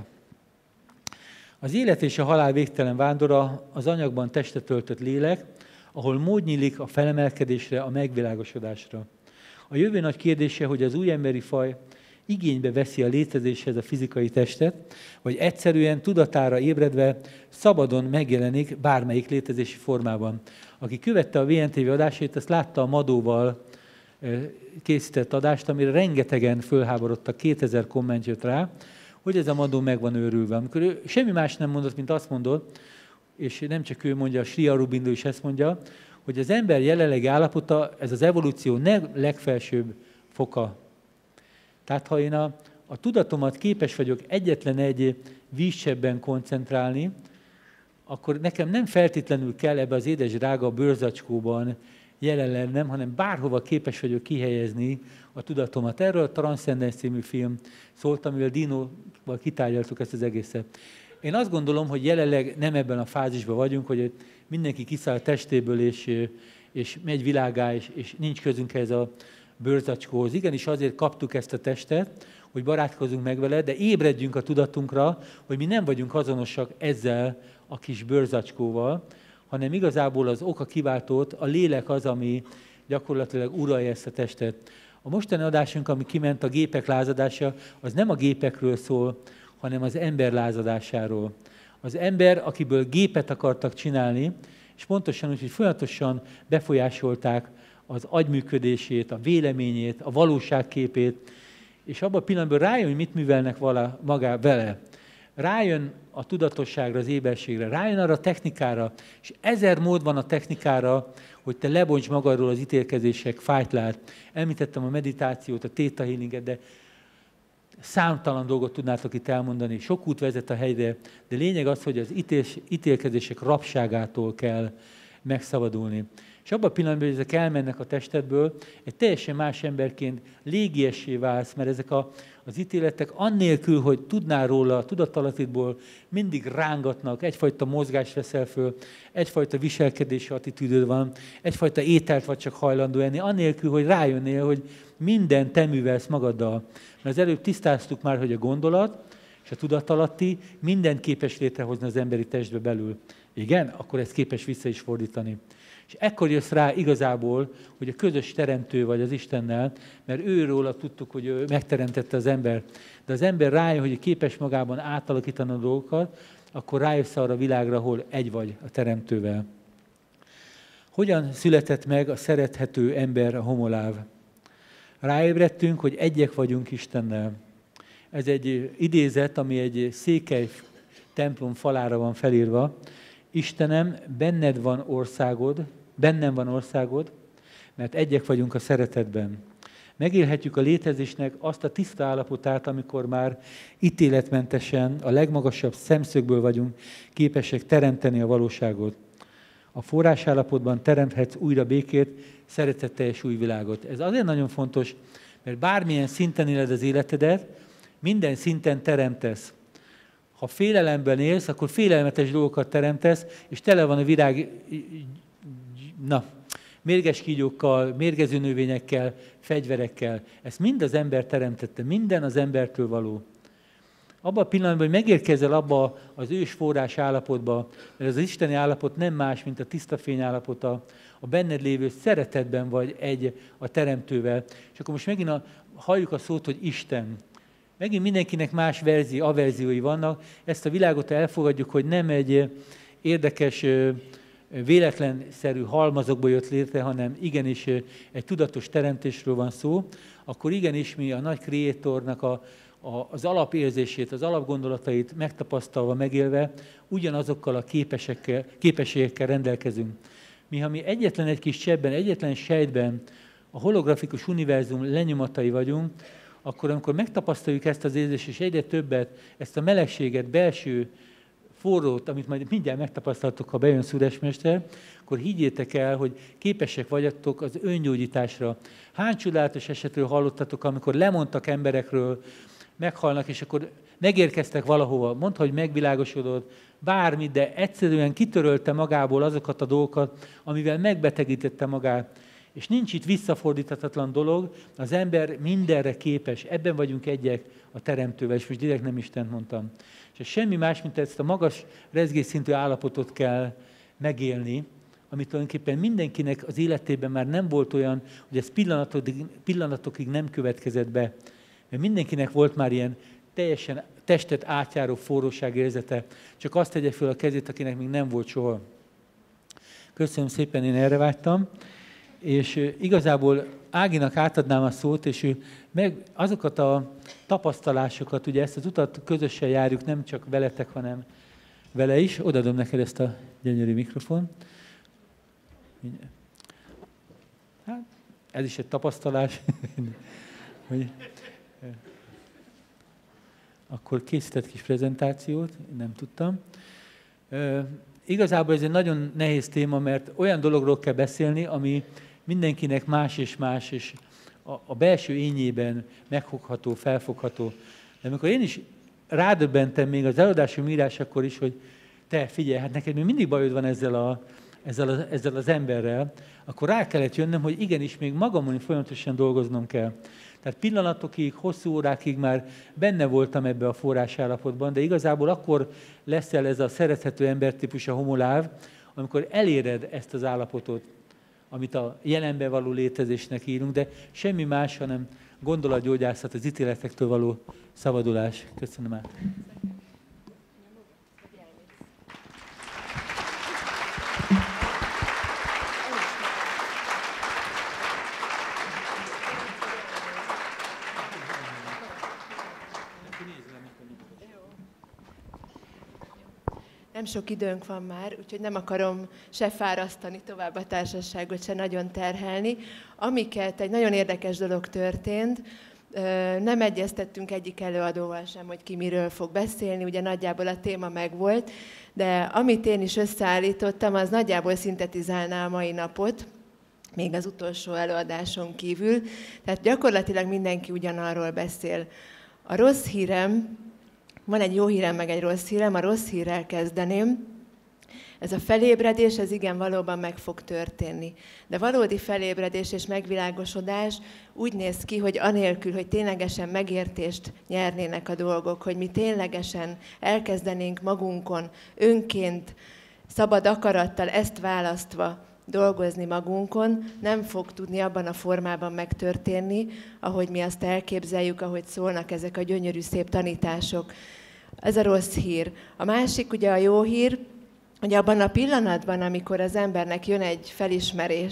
Az élet és a halál végtelen vándora, az anyagban testet töltött lélek, ahol mód nyílik a felemelkedésre, a megvilágosodásra. A jövő nagy kérdése, hogy az új emberi faj igénybe veszi a létezéshez a fizikai testet, vagy egyszerűen tudatára ébredve szabadon megjelenik bármelyik létezési formában. Aki követte a VNTV adásait, azt látta a Madóval készített adást, amire rengetegen fölháborodtak, 2000 komment jött rá, hogy ez a Madó meg van őrülve. Amikor ő semmi más nem mondott, mint azt mondott, és nem csak ő mondja, Sri Aurobindo is ezt mondja, hogy az ember jelenlegi állapota, ez az evolúció legfelsőbb foka. Tehát ha én a tudatomat képes vagyok egyetlen egy vízsebben koncentrálni, akkor nekem nem feltétlenül kell ebbe az édes drága bőrzacskóban jelen lennem, hanem bárhova képes vagyok kihelyezni a tudatomat. Erről a Transcendence című film szólt, amivel Dinoval kitárgyaltuk ezt az egészet. Én azt gondolom, hogy jelenleg nem ebben a fázisban vagyunk, hogy mindenki kiszáll testéből, és megy világá, és nincs közünk ez a bőrzacskóhoz. Igenis azért kaptuk ezt a testet, hogy barátkozunk meg vele, de ébredjünk a tudatunkra, hogy mi nem vagyunk azonosak ezzel a kis bőrzacskóval, hanem igazából az oka kiváltót, a lélek az, ami gyakorlatilag uralja ezt a testet. A mostani adásunk, ami kiment, a gépek lázadása, az nem a gépekről szól, hanem az ember lázadásáról. Az ember, akiből gépet akartak csinálni, és pontosan úgy, hogy folyamatosan befolyásolták az agyműködését, a véleményét, a valóságképét, és abban a pillanatban rájön, hogy mit művelnek vele. Rájön a tudatosságra, az éberségre, rájön arra a technikára, és 1000 mód van a technikára, hogy te lebonts magadról az ítélkezések fájtlát. Említettem a meditációt, a theta healinget, de számtalan dolgot tudnátok itt elmondani. Sok út vezet a helyre, de lényeg az, hogy az ítélkezések rabságától kell megszabadulni. És abban a pillanatban, hogy ezek elmennek a testedből, egy teljesen más emberként légiessé válsz, mert ezek az ítéletek annélkül, hogy tudnál róla, a tudatalatidból mindig rángatnak, egyfajta mozgást veszel föl, egyfajta viselkedési attitűdöd van, egyfajta ételt vagy csak hajlandó enni, annélkül, hogy rájönnél, hogy minden te művelsz magaddal. Mert az előbb tisztáztuk már, hogy a gondolat és a tudatalatti mindent képes létrehozni az emberi testbe belül. Igen? Akkor ez képes vissza is fordítani. És ekkor jössz rá igazából, hogy a közös teremtő vagy az Istennel, mert őróla tudtuk, hogy ő megteremtette az ember. De az ember rájön, hogy képes magában átalakítani a dolgokat, akkor rájössz arra a világra, ahol egy vagy a teremtővel. Hogyan született meg a szerethető ember, a homoláv? Ráébredtünk, hogy egyek vagyunk Istennel. Ez egy idézet, ami egy székely templom falára van felírva. Istenem, bennem van országod, mert egyek vagyunk a szeretetben. Megélhetjük a létezésnek azt a tiszta állapotát, amikor már ítéletmentesen, a legmagasabb szemszögből vagyunk képesek teremteni a valóságot. A forrásállapotban teremthetsz újra békét, szeretetteljes új világot. Ez azért nagyon fontos, mert bármilyen szinten éled az életedet, minden szinten teremtesz. Ha félelemben élsz, akkor félelmetes dolgokat teremtesz, és tele van a világ mérges kígyókkal, mérgező növényekkel, fegyverekkel. Ezt mind az ember teremtette, minden az embertől való. Abban a pillanatban, hogy megérkezel abba az ős forrás állapotba, mert az isteni állapot nem más, mint a tiszta fény állapota, a benned lévő szeretetben vagy egy a teremtővel. És akkor most megint halljuk a szót, hogy Isten. Megint mindenkinek más averziói vannak. Ezt a világot elfogadjuk, hogy nem egy érdekes, véletlenszerű halmazokból jött létre, hanem igenis egy tudatos teremtésről van szó, akkor igenis mi a nagy Kreatornak az alapérzését, az alapgondolatait megtapasztalva, megélve, ugyanazokkal a képességekkel rendelkezünk. Ha mi egyetlen egy kis cseppben, egyetlen sejtben a holografikus univerzum lenyomatai vagyunk, akkor amikor megtapasztaljuk ezt az érzést, és egyre többet, ezt a melegséget, belső forrót, amit majd mindjárt megtapasztaltok, ha bejön Szúresmester, akkor higgyétek el, hogy képesek vagytok az öngyógyításra. Hány csodálatos esetről hallottatok, amikor lemondtak emberekről, meghalnak, és akkor megérkeztek valahova, mondd, hogy megvilágosodott, bármi, de egyszerűen kitörölte magából azokat a dolgokat, amivel megbetegítette magát. És nincs itt visszafordíthatatlan dolog, az ember mindenre képes, ebben vagyunk egyek a Teremtővel, és most direkt nem Istent mondtam. És semmi más, mint ezt a magas rezgésszintű állapotot kell megélni, amit tulajdonképpen mindenkinek az életében már nem volt olyan, hogy ez pillanatokig nem következett be. Mert mindenkinek volt már ilyen teljesen testet átjáró forróságérzete, csak azt tegye föl a kezét, akinek még nem volt soha. Köszönöm szépen, én erre vágytam. És igazából Áginak átadnám a szót, és ő meg azokat a tapasztalásokat, ugye ezt az utat közösen járjuk, nem csak veletek, hanem vele is. Odaadom neked ezt a gyönyörű mikrofon. Hát, ez is egy tapasztalás. Akkor készített kis prezentációt, nem tudtam. Igazából ez egy nagyon nehéz téma, mert olyan dologról kell beszélni, ami mindenkinek más és más, és a belső ényében megfogható, felfogható. De amikor én is rádöbbentem még az eladásom írásakor is, hogy te figyelj, hát neked még mindig bajod van ezzel az emberrel, akkor rá kellett jönnöm, hogy igenis még magamon folyamatosan dolgoznom kell. Tehát pillanatokig, hosszú órákig már benne voltam ebbe a forrásállapotban, de igazából akkor leszel ez a szerethető embertípus, a homoláv, amikor eléred ezt az állapotot, amit a jelenben való létezésnek írunk, de semmi más, hanem gondolatgyógyászat, az ítéletektől való szabadulás. Köszönöm át. Nem sok időnk van már, úgyhogy nem akarom se fárasztani tovább a társaságot, se nagyon terhelni. Amiket egy nagyon érdekes dolog történt, nem egyeztettünk egyik előadóval sem, hogy ki miről fog beszélni, ugye nagyjából a téma megvolt, de amit én is összeállítottam, az nagyjából szintetizálná a mai napot, még az utolsó előadáson kívül. Tehát gyakorlatilag mindenki ugyanarról beszél. A rossz hírem, van egy jó hírem, meg egy rossz hírem, a rossz hírrel kezdeném. Ez a felébredés, ez igen, valóban meg fog történni. De valódi felébredés és megvilágosodás úgy néz ki, hogy anélkül, hogy ténylegesen megértést nyernének a dolgok, hogy mi ténylegesen elkezdenénk magunkon önként, szabad akarattal ezt választva dolgozni magunkon, nem fog tudni abban a formában megtörténni, ahogy mi azt elképzeljük, ahogy szólnak ezek a gyönyörű szép tanítások. Ez a rossz hír. A másik, ugye a jó hír, hogy abban a pillanatban, amikor az embernek jön egy felismerés,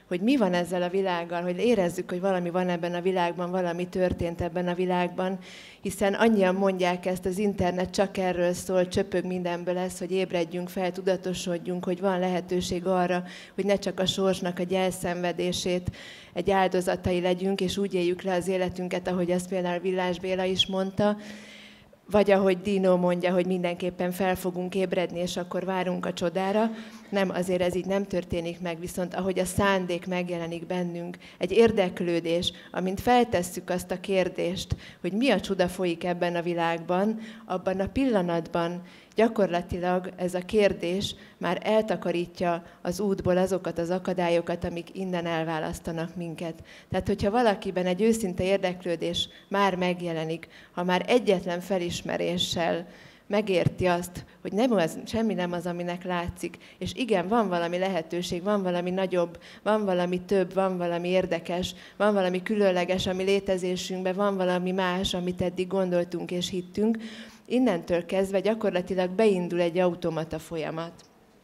hogy mi van ezzel a világgal, hogy érezzük, hogy valami van ebben a világban, valami történt ebben a világban, hiszen annyian mondják ezt, az internet csak erről szól, csöpög mindenből ez, hogy ébredjünk fel, tudatosodjunk, hogy van lehetőség arra, hogy ne csak a sorsnak a gyelszenvedését egy áldozatai legyünk, és úgy éljük le az életünket, ahogy azt például Villás Béla is mondta, vagy ahogy Dino mondja, hogy mindenképpen fel fogunk ébredni, és akkor várunk a csodára. Nem, azért ez így nem történik meg, viszont ahogy a szándék megjelenik bennünk, egy érdeklődés, amint feltesszük azt a kérdést, hogy mi a csoda folyik ebben a világban, abban a pillanatban gyakorlatilag ez a kérdés már eltakarítja az útból azokat az akadályokat, amik innen elválasztanak minket. Tehát, hogyha valakiben egy őszinte érdeklődés már megjelenik, ha már egyetlen felismeréssel megérti azt, hogy semmi nem az, aminek látszik, és igen, van valami lehetőség, van valami nagyobb, van valami több, van valami érdekes, van valami különleges a mi létezésünkben, van valami más, amit eddig gondoltunk és hittünk, innentől kezdve gyakorlatilag beindul egy automata folyamat.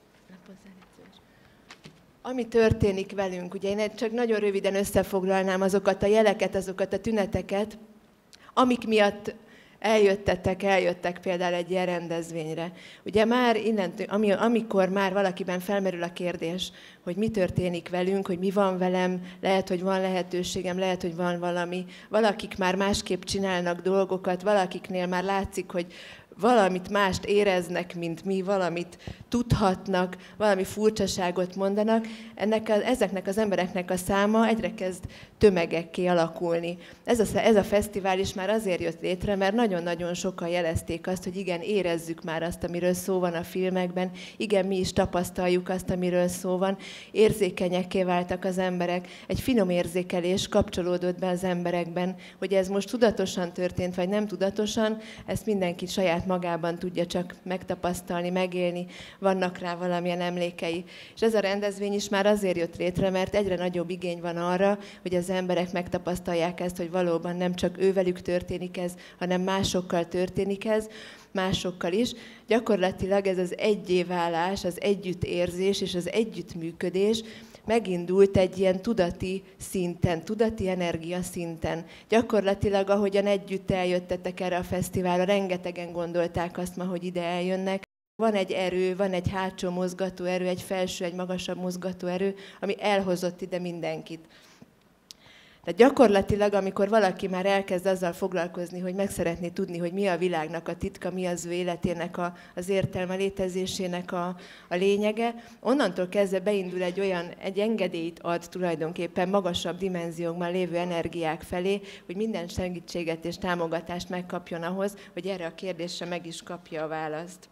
Ami történik velünk, ugye én csak nagyon röviden összefoglalnám azokat a jeleket, azokat a tüneteket, amik miatt eljöttek például egy ilyen rendezvényre. Ugye már innentől, amikor már valakiben felmerül a kérdés, hogy mi történik velünk, hogy mi van velem, lehet, hogy van lehetőségem, lehet, hogy van valami. Valakik már másképp csinálnak dolgokat, valakiknél már látszik, hogy valamit mást éreznek, mint mi, valamit tudhatnak, valami furcsaságot mondanak, ezeknek az embereknek a száma egyre kezd tömegekké alakulni. Ez a fesztivál is már azért jött létre, mert nagyon-nagyon sokan jelezték azt, hogy igen, érezzük már azt, amiről szó van a filmekben, igen, mi is tapasztaljuk azt, amiről szó van, érzékenyekké váltak az emberek, egy finom érzékelés kapcsolódott be az emberekben, hogy ez most tudatosan történt, vagy nem tudatosan, ezt mindenki saját magában tudja csak megtapasztalni, megélni, vannak rá valamilyen emlékei. És ez a rendezvény is már azért jött létre, mert egyre nagyobb igény van arra, hogy az emberek megtapasztalják ezt, hogy valóban nem csak ővelük történik ez, hanem másokkal történik ez, másokkal is. Gyakorlatilag ez az egyéválás, az együttérzés és az együttműködés megindult egy ilyen tudati szinten, tudati energia szinten. Gyakorlatilag, ahogyan együtt eljöttetek erre a fesztiválra, rengetegen gondolták azt ma, hogy ide eljönnek. Van egy erő, van egy hátsó mozgatóerő, egy felső, egy magasabb mozgatóerő, ami elhozott ide mindenkit. Tehát gyakorlatilag, amikor valaki már elkezd azzal foglalkozni, hogy meg szeretné tudni, hogy mi a világnak a titka, mi az ő életének az értelme, létezésének a lényege, onnantól kezdve beindul egy engedélyt ad tulajdonképpen magasabb dimenziókban lévő energiák felé, hogy minden segítséget és támogatást megkapjon ahhoz, hogy erre a kérdésre meg is kapja a választ.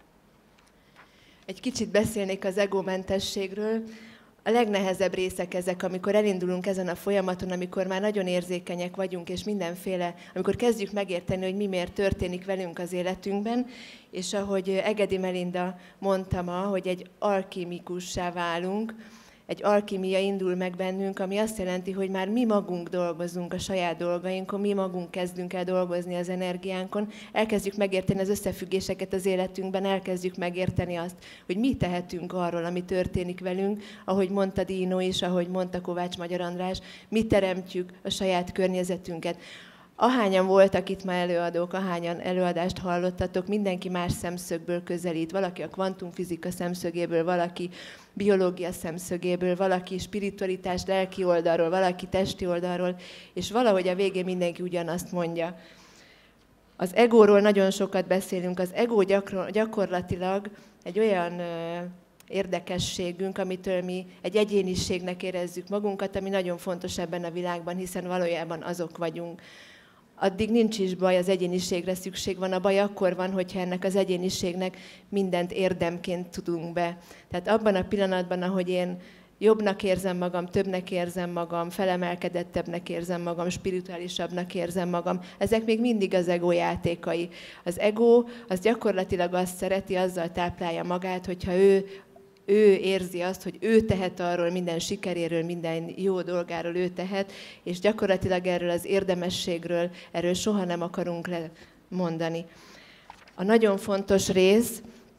Egy kicsit beszélnék az egómentességről. A legnehezebb részek ezek, amikor elindulunk ezen a folyamaton, amikor már nagyon érzékenyek vagyunk, és mindenféle, amikor kezdjük megérteni, hogy mi miért történik velünk az életünkben, és ahogy Egedi Melinda mondta ma, hogy egy alkimikussá válunk, egy alkimia indul meg bennünk, ami azt jelenti, hogy már mi magunk dolgozunk a saját dolgainkon, mi magunk kezdünk el dolgozni az energiánkon, elkezdjük megérteni az összefüggéseket az életünkben, elkezdjük megérteni azt, hogy mi tehetünk arról, ami történik velünk, ahogy mondta Dino is, ahogy mondta Kovács Magyar András, mi teremtjük a saját környezetünket. Ahányan voltak itt ma előadók, ahányan előadást hallottatok, mindenki más szemszögből közelít. Valaki a kvantumfizika szemszögéből, valaki biológia szemszögéből, valaki spiritualitás lelki oldalról, valaki testi oldalról, és valahogy a végén mindenki ugyanazt mondja. Az egóról nagyon sokat beszélünk. Az egó gyakorlatilag egy olyan érdekességünk, amitől mi egy egyéniségnek érezzük magunkat, ami nagyon fontos ebben a világban, hiszen valójában azok vagyunk. Addig nincs is baj, az egyéniségre szükség van. A baj akkor van, hogyha ennek az egyéniségnek mindent érdemként tudunk be. Tehát abban a pillanatban, ahogy én jobbnak érzem magam, többnek érzem magam, felemelkedettebbnek érzem magam, spirituálisabbnak érzem magam, ezek még mindig az ego játékai. Az ego az gyakorlatilag azt szereti, azzal táplálja magát, hogyha ő érzi azt, hogy ő tehet arról, minden sikeréről, minden jó dolgáról ő tehet, és gyakorlatilag erről az érdemességről, erről soha nem akarunk lemondani. A nagyon fontos rész,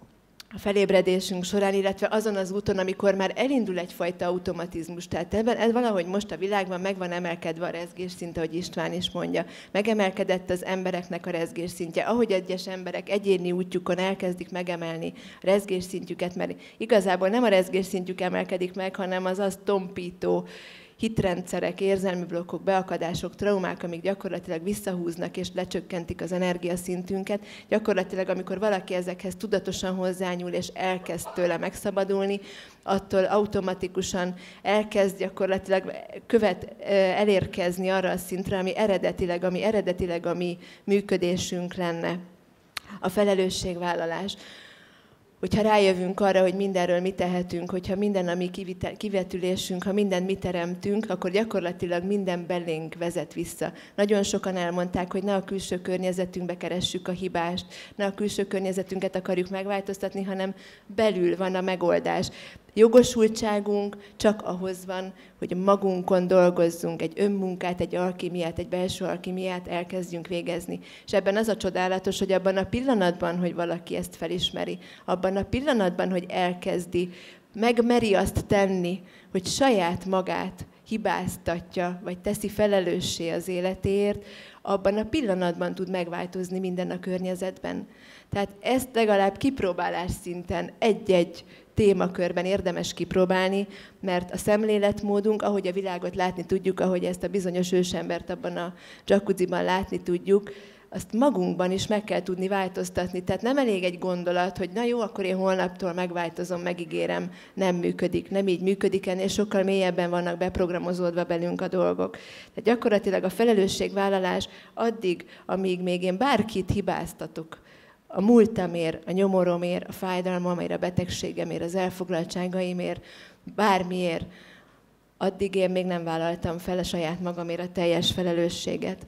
a felébredésünk során, illetve azon az úton, amikor már elindul egyfajta automatizmus. Tehát ez valahogy most a világban meg van emelkedve a rezgésszint, ahogy István is mondja. Megemelkedett az embereknek a rezgésszintje. Ahogy egyes emberek egyéni útjukon elkezdik megemelni a rezgésszintjüket, mert igazából nem a rezgésszintjük emelkedik meg, hanem az azt tompító hitrendszerek, érzelmi blokkok, beakadások, traumák, amik gyakorlatilag visszahúznak és lecsökkentik az energiaszintünket. Gyakorlatilag, amikor valaki ezekhez tudatosan hozzányúl és elkezd tőle megszabadulni, attól automatikusan elkezd gyakorlatilag elérkezni arra a szintre, ami eredetileg a mi működésünk lenne. A felelősségvállalás. Hogyha rájövünk arra, hogy mindenről mi tehetünk, hogyha minden a mi kivetülésünk, ha mindent mi teremtünk, akkor gyakorlatilag minden belénk vezet vissza. Nagyon sokan elmondták, hogy ne a külső környezetünkbe keressük a hibást, ne a külső környezetünket akarjuk megváltoztatni, hanem belül van a megoldás. Jogosultságunk csak ahhoz van, hogy magunkon dolgozzunk, egy önmunkát, egy alkimiát, egy belső alkimiát elkezdjünk végezni. És ebben az a csodálatos, hogy abban a pillanatban, hogy valaki ezt felismeri, abban a pillanatban, hogy elkezdi, megmeri azt tenni, hogy saját magát hibáztatja, vagy teszi felelőssé az életéért, abban a pillanatban tud megváltozni minden a környezetben. Tehát ezt legalább kipróbálás szinten egy-egy témakörben érdemes kipróbálni, mert a szemléletmódunk, ahogy a világot látni tudjuk, ahogy ezt a bizonyos ősembert abban a jacuzziban látni tudjuk, azt magunkban is meg kell tudni változtatni. Tehát nem elég egy gondolat, hogy na jó, akkor én holnaptól megváltozom, megígérem, nem működik, nem így működik, ennél sokkal mélyebben vannak beprogramozódva belünk a dolgok. Tehát gyakorlatilag a felelősségvállalás addig, amíg még én bárkit hibáztatok, a múltamért, a nyomoromért, a fájdalmamért, a betegségemért, az elfoglaltságaimért, bármiért, addig én még nem vállaltam fel a saját magamért a teljes felelősséget.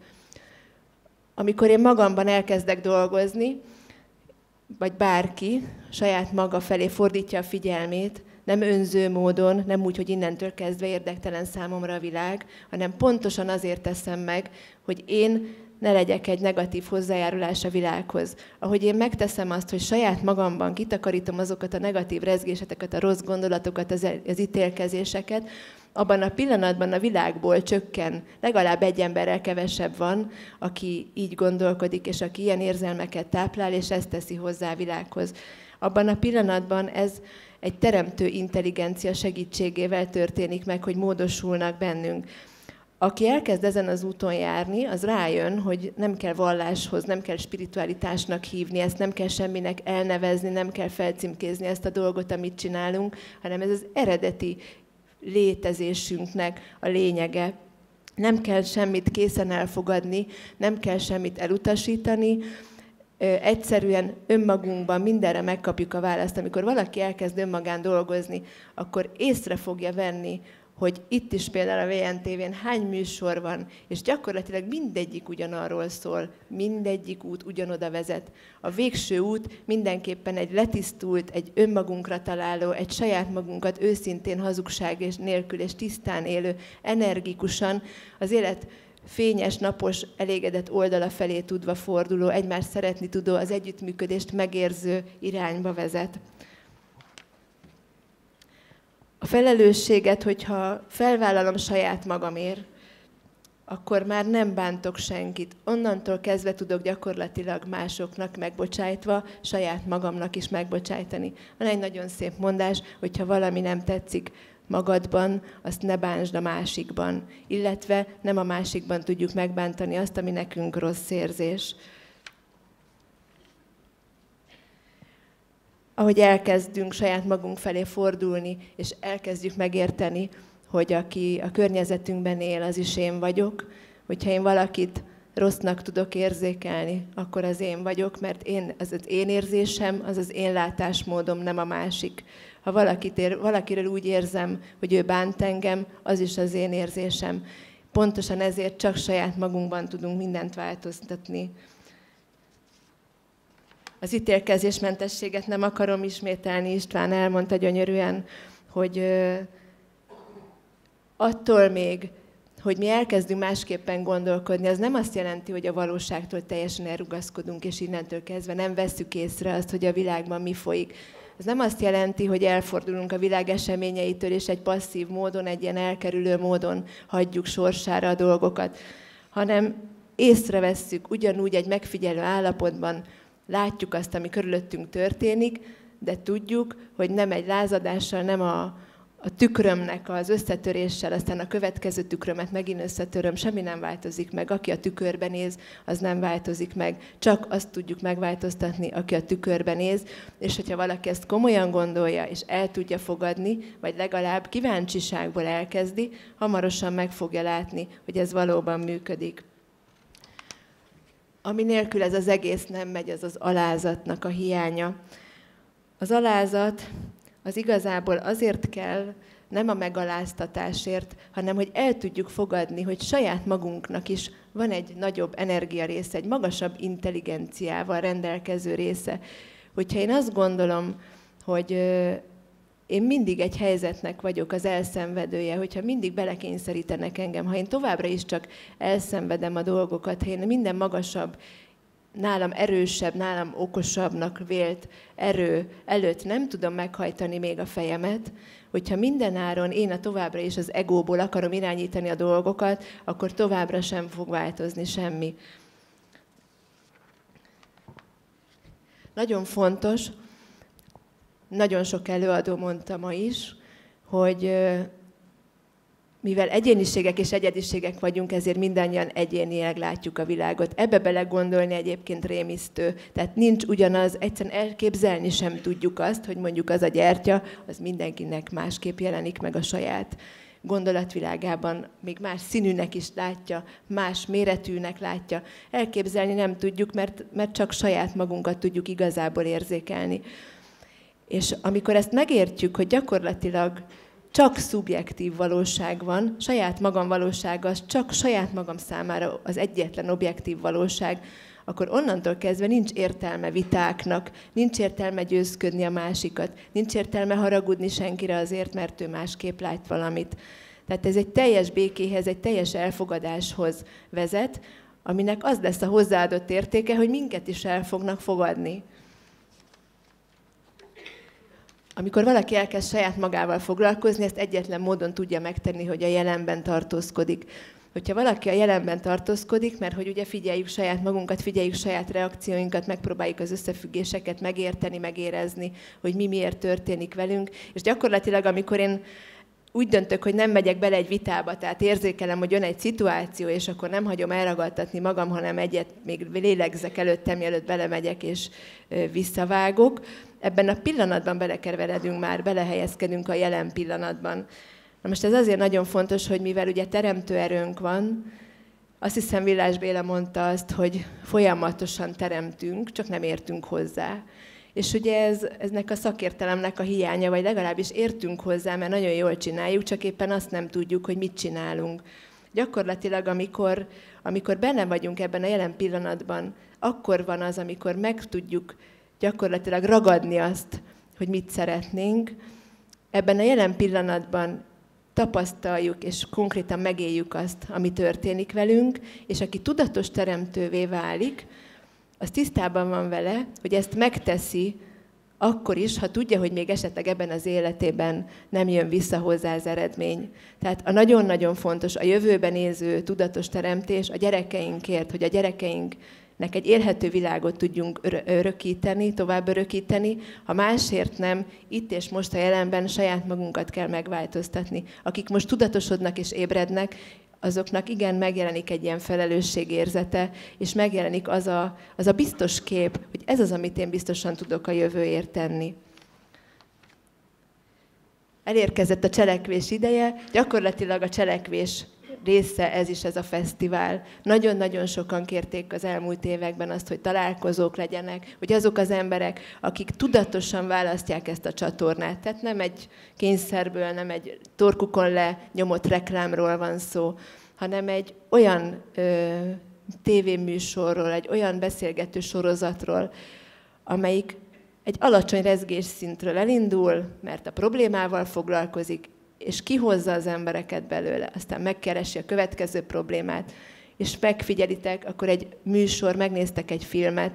Amikor én magamban elkezdek dolgozni, vagy bárki saját maga felé fordítja a figyelmét, nem önző módon, nem úgy, hogy innentől kezdve érdektelen számomra a világ, hanem pontosan azért teszem meg, hogy én ne legyek egy negatív hozzájárulás a világhoz. Ahogy én megteszem azt, hogy saját magamban kitakarítom azokat a negatív rezgéseteket, a rossz gondolatokat, az ítélkezéseket, abban a pillanatban a világból csökken, legalább egy emberrel kevesebb van, aki így gondolkodik, és aki ilyen érzelmeket táplál, és ezt teszi hozzá a világhoz. Abban a pillanatban ez egy teremtő intelligencia segítségével történik meg, hogy módosulnak bennünk. Aki elkezd ezen az úton járni, az rájön, hogy nem kell valláshoz, nem kell spiritualitásnak hívni, ezt nem kell semminek elnevezni, nem kell felcímkézni ezt a dolgot, amit csinálunk, hanem ez az eredeti létezésünknek a lényege. Nem kell semmit készen elfogadni, nem kell semmit elutasítani, egyszerűen önmagunkban mindenre megkapjuk a választ. Amikor valaki elkezd önmagán dolgozni, akkor észre fogja venni, hogy itt is például a VNTV-n hány műsor van, és gyakorlatilag mindegyik ugyanarról szól, mindegyik út ugyanoda vezet. A végső út mindenképpen egy letisztult, egy önmagunkra találó, egy saját magunkat őszintén hazugság és nélkül és tisztán élő, energikusan az élet fényes, napos, elégedett oldala felé tudva forduló, egymást szeretni tudó, az együttműködést megérző irányba vezet. A felelősséget, hogyha felvállalom saját magamért, akkor már nem bántok senkit. Onnantól kezdve tudok gyakorlatilag másoknak megbocsájtva, saját magamnak is megbocsájtani. Van egy nagyon szép mondás, hogyha valami nem tetszik magadban, azt ne bántsd a másikban. Illetve nem a másikban tudjuk megbántani azt, ami nekünk rossz érzés. Ahogy elkezdünk saját magunk felé fordulni, és elkezdjük megérteni, hogy aki a környezetünkben él, az is én vagyok. Hogyha én valakit rossznak tudok érzékelni, akkor az én vagyok, mert az én érzésem, az az én látásmódom, nem a másik. Ha valakiről úgy érzem, hogy ő bánt engem, az is az én érzésem. Pontosan ezért csak saját magunkban tudunk mindent változtatni. Az ítélkezésmentességet nem akarom ismételni, István elmondta gyönyörűen, hogy attól még, hogy mi elkezdünk másképpen gondolkodni, az nem azt jelenti, hogy a valóságtól teljesen elrugaszkodunk, és innentől kezdve nem vesszük észre azt, hogy a világban mi folyik. Ez nem azt jelenti, hogy elfordulunk a világ eseményeitől, és egy passzív módon, egy ilyen elkerülő módon hagyjuk sorsára a dolgokat, hanem észrevesszük, ugyanúgy egy megfigyelő állapotban látjuk azt, ami körülöttünk történik, de tudjuk, hogy nem egy lázadással, nem a tükrömnek az összetöréssel, aztán a következő tükrömet megint összetöröm, semmi nem változik meg. Aki a tükörbe néz, az nem változik meg. Csak azt tudjuk megváltoztatni, aki a tükörbe néz, és hogyha valaki ezt komolyan gondolja, és el tudja fogadni, vagy legalább kíváncsiságból elkezdi, hamarosan meg fogja látni, hogy ez valóban működik. Ami nélkül ez az egész nem megy, az az alázatnak a hiánya. Az alázat az igazából azért kell, nem a megaláztatásért, hanem hogy el tudjuk fogadni, hogy saját magunknak is van egy nagyobb energiarésze, egy magasabb intelligenciával rendelkező része. Hogyha én azt gondolom, hogy én mindig egy helyzetnek vagyok az elszenvedője, hogyha mindig belekényszerítenek engem, ha én továbbra is csak elszenvedem a dolgokat, ha én minden magasabb, nálam erősebb, nálam okosabbnak vélt erő előtt nem tudom meghajtani még a fejemet, hogyha mindenáron én továbbra is az egóból akarom irányítani a dolgokat, akkor továbbra sem fog változni semmi. Nagyon fontos, nagyon sok előadó mondta ma is, hogy mivel egyéniségek és egyediségek vagyunk, ezért mindannyian egyénileg látjuk a világot. Ebbe belegondolni egyébként rémisztő. Tehát nincs ugyanaz, egyszerűen elképzelni sem tudjuk azt, hogy mondjuk az a gyertya, az mindenkinek másképp jelenik meg a saját gondolatvilágában, még más színűnek is látja, más méretűnek látja. Elképzelni nem tudjuk, mert csak saját magunkat tudjuk igazából érzékelni. És amikor ezt megértjük, hogy gyakorlatilag csak szubjektív valóság van, saját magam valósága, az csak saját magam számára az egyetlen objektív valóság, akkor onnantól kezdve nincs értelme vitáknak, nincs értelme győzködni a másikat, nincs értelme haragudni senkire azért, mert ő másképp lát valamit. Tehát ez egy teljes békéhez, egy teljes elfogadáshoz vezet, aminek az lesz a hozzáadott értéke, hogy minket is el fognak fogadni. Amikor valaki elkezd saját magával foglalkozni, ezt egyetlen módon tudja megtenni, hogy a jelenben tartózkodik. Hogyha valaki a jelenben tartózkodik, mert hogy ugye figyeljük saját magunkat, figyeljük saját reakcióinkat, megpróbáljuk az összefüggéseket megérteni, megérezni, hogy mi miért történik velünk, és gyakorlatilag amikor én úgy döntök, hogy nem megyek bele egy vitába, tehát érzékelem, hogy jön egy szituáció, és akkor nem hagyom elragadtatni magam, hanem egyet még lélegzek előttem, mielőtt belemegyek és visszavágok. Ebben a pillanatban belekeveredünk már, belehelyezkedünk a jelen pillanatban. Na most ez azért nagyon fontos, hogy mivel ugye teremtő erőnk van, azt hiszem Villás Béla mondta azt, hogy folyamatosan teremtünk, csak nem értünk hozzá. És ugye eznek a szakértelemnek a hiánya, vagy legalábbis értünk hozzá, mert nagyon jól csináljuk, csak éppen azt nem tudjuk, hogy mit csinálunk. Gyakorlatilag, amikor benne vagyunk ebben a jelen pillanatban, akkor van az, amikor meg tudjuk gyakorlatilag ragadni azt, hogy mit szeretnénk. Ebben a jelen pillanatban tapasztaljuk és konkrétan megéljük azt, ami történik velünk, és aki tudatos teremtővé válik, az tisztában van vele, hogy ezt megteszi akkor is, ha tudja, hogy még esetleg ebben az életében nem jön vissza hozzá az eredmény. Tehát a nagyon-nagyon fontos, a jövőben néző tudatos teremtés a gyerekeinkért, hogy a gyerekeinknek egy élhető világot tudjunk örökíteni, tovább örökíteni, ha másért nem, itt és most a jelenben saját magunkat kell megváltoztatni. Akik most tudatosodnak és ébrednek, azoknak igen megjelenik egy ilyen felelősségérzete, és megjelenik az a biztos kép, hogy ez az, amit én biztosan tudok a jövőért tenni. Elérkezett a cselekvés ideje, gyakorlatilag a cselekvés része ez a fesztivál. Nagyon-nagyon sokan kérték az elmúlt években azt, hogy találkozók legyenek, hogy azok az emberek, akik tudatosan választják ezt a csatornát, tehát nem egy kényszerből, nem egy torkukon lenyomott reklámról van szó, hanem egy olyan tévéműsorról, egy olyan beszélgető sorozatról, amelyik egy alacsony rezgésszintről elindul, mert a problémával foglalkozik, és kihozza az embereket belőle, aztán megkeresi a következő problémát, és megfigyelitek, akkor egy műsor, megnéztek egy filmet,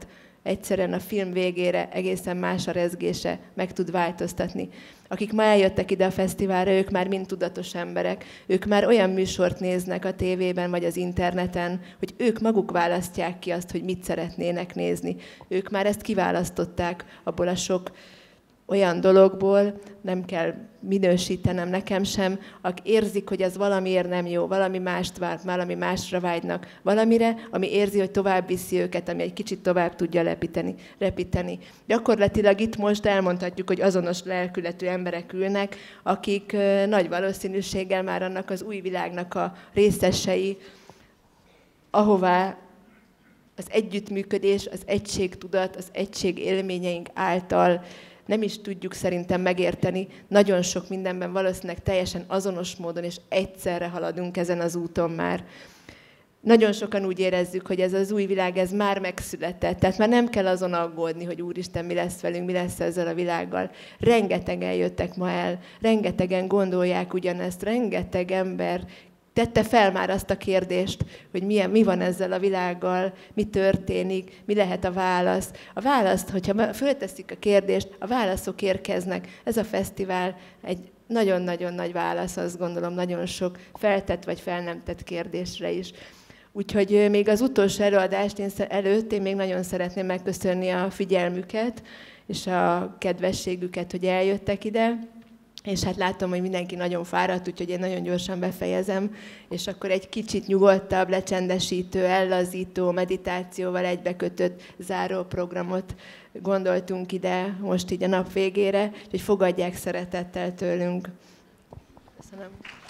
egyszerűen a film végére egészen más a rezgése, meg tud változtatni. Akik ma eljöttek ide a fesztiválra, ők már mind tudatos emberek. Ők már olyan műsort néznek a tévében vagy az interneten, hogy ők maguk választják ki azt, hogy mit szeretnének nézni. Ők már ezt kiválasztották abból a sok olyan dologból, nem kell minősítenem nekem sem, akik érzik, hogy ez valamiért nem jó, valami mást vár, valami másra vágynak, valamire, ami érzi, hogy tovább viszi őket, ami egy kicsit tovább tudja repíteni. Gyakorlatilag itt most elmondhatjuk, hogy azonos lelkületű emberek ülnek, akik nagy valószínűséggel már annak az új világnak a részesei, ahová az együttműködés, az egységtudat, az egység élményeink által nem is tudjuk szerintem megérteni. Nagyon sok mindenben valószínűleg teljesen azonos módon és egyszerre haladunk ezen az úton már. Nagyon sokan úgy érezzük, hogy ez az új világ, ez már megszületett. Tehát már nem kell azon aggódni, hogy úristen, mi lesz velünk, mi lesz ezzel a világgal. Rengetegen jöttek ma el, rengetegen gondolják ugyanezt, rengeteg ember tette fel már azt a kérdést, hogy mi van ezzel a világgal, mi történik, mi lehet a válasz. A választ, hogyha fölteszik a kérdést, a válaszok érkeznek. Ez a fesztivál egy nagyon-nagyon nagy válasz, azt gondolom, nagyon sok feltett vagy fel nem tett kérdésre is. Úgyhogy még az utolsó előadást előtt én még nagyon szeretném megköszönni a figyelmüket és a kedvességüket, hogy eljöttek ide. És hát látom, hogy mindenki nagyon fáradt, úgyhogy én nagyon gyorsan befejezem, és akkor egy kicsit nyugodtabb, lecsendesítő, ellazító, meditációval egybekötött záróprogramot gondoltunk ide most így a nap végére, úgyhogy fogadják szeretettel tőlünk. Köszönöm.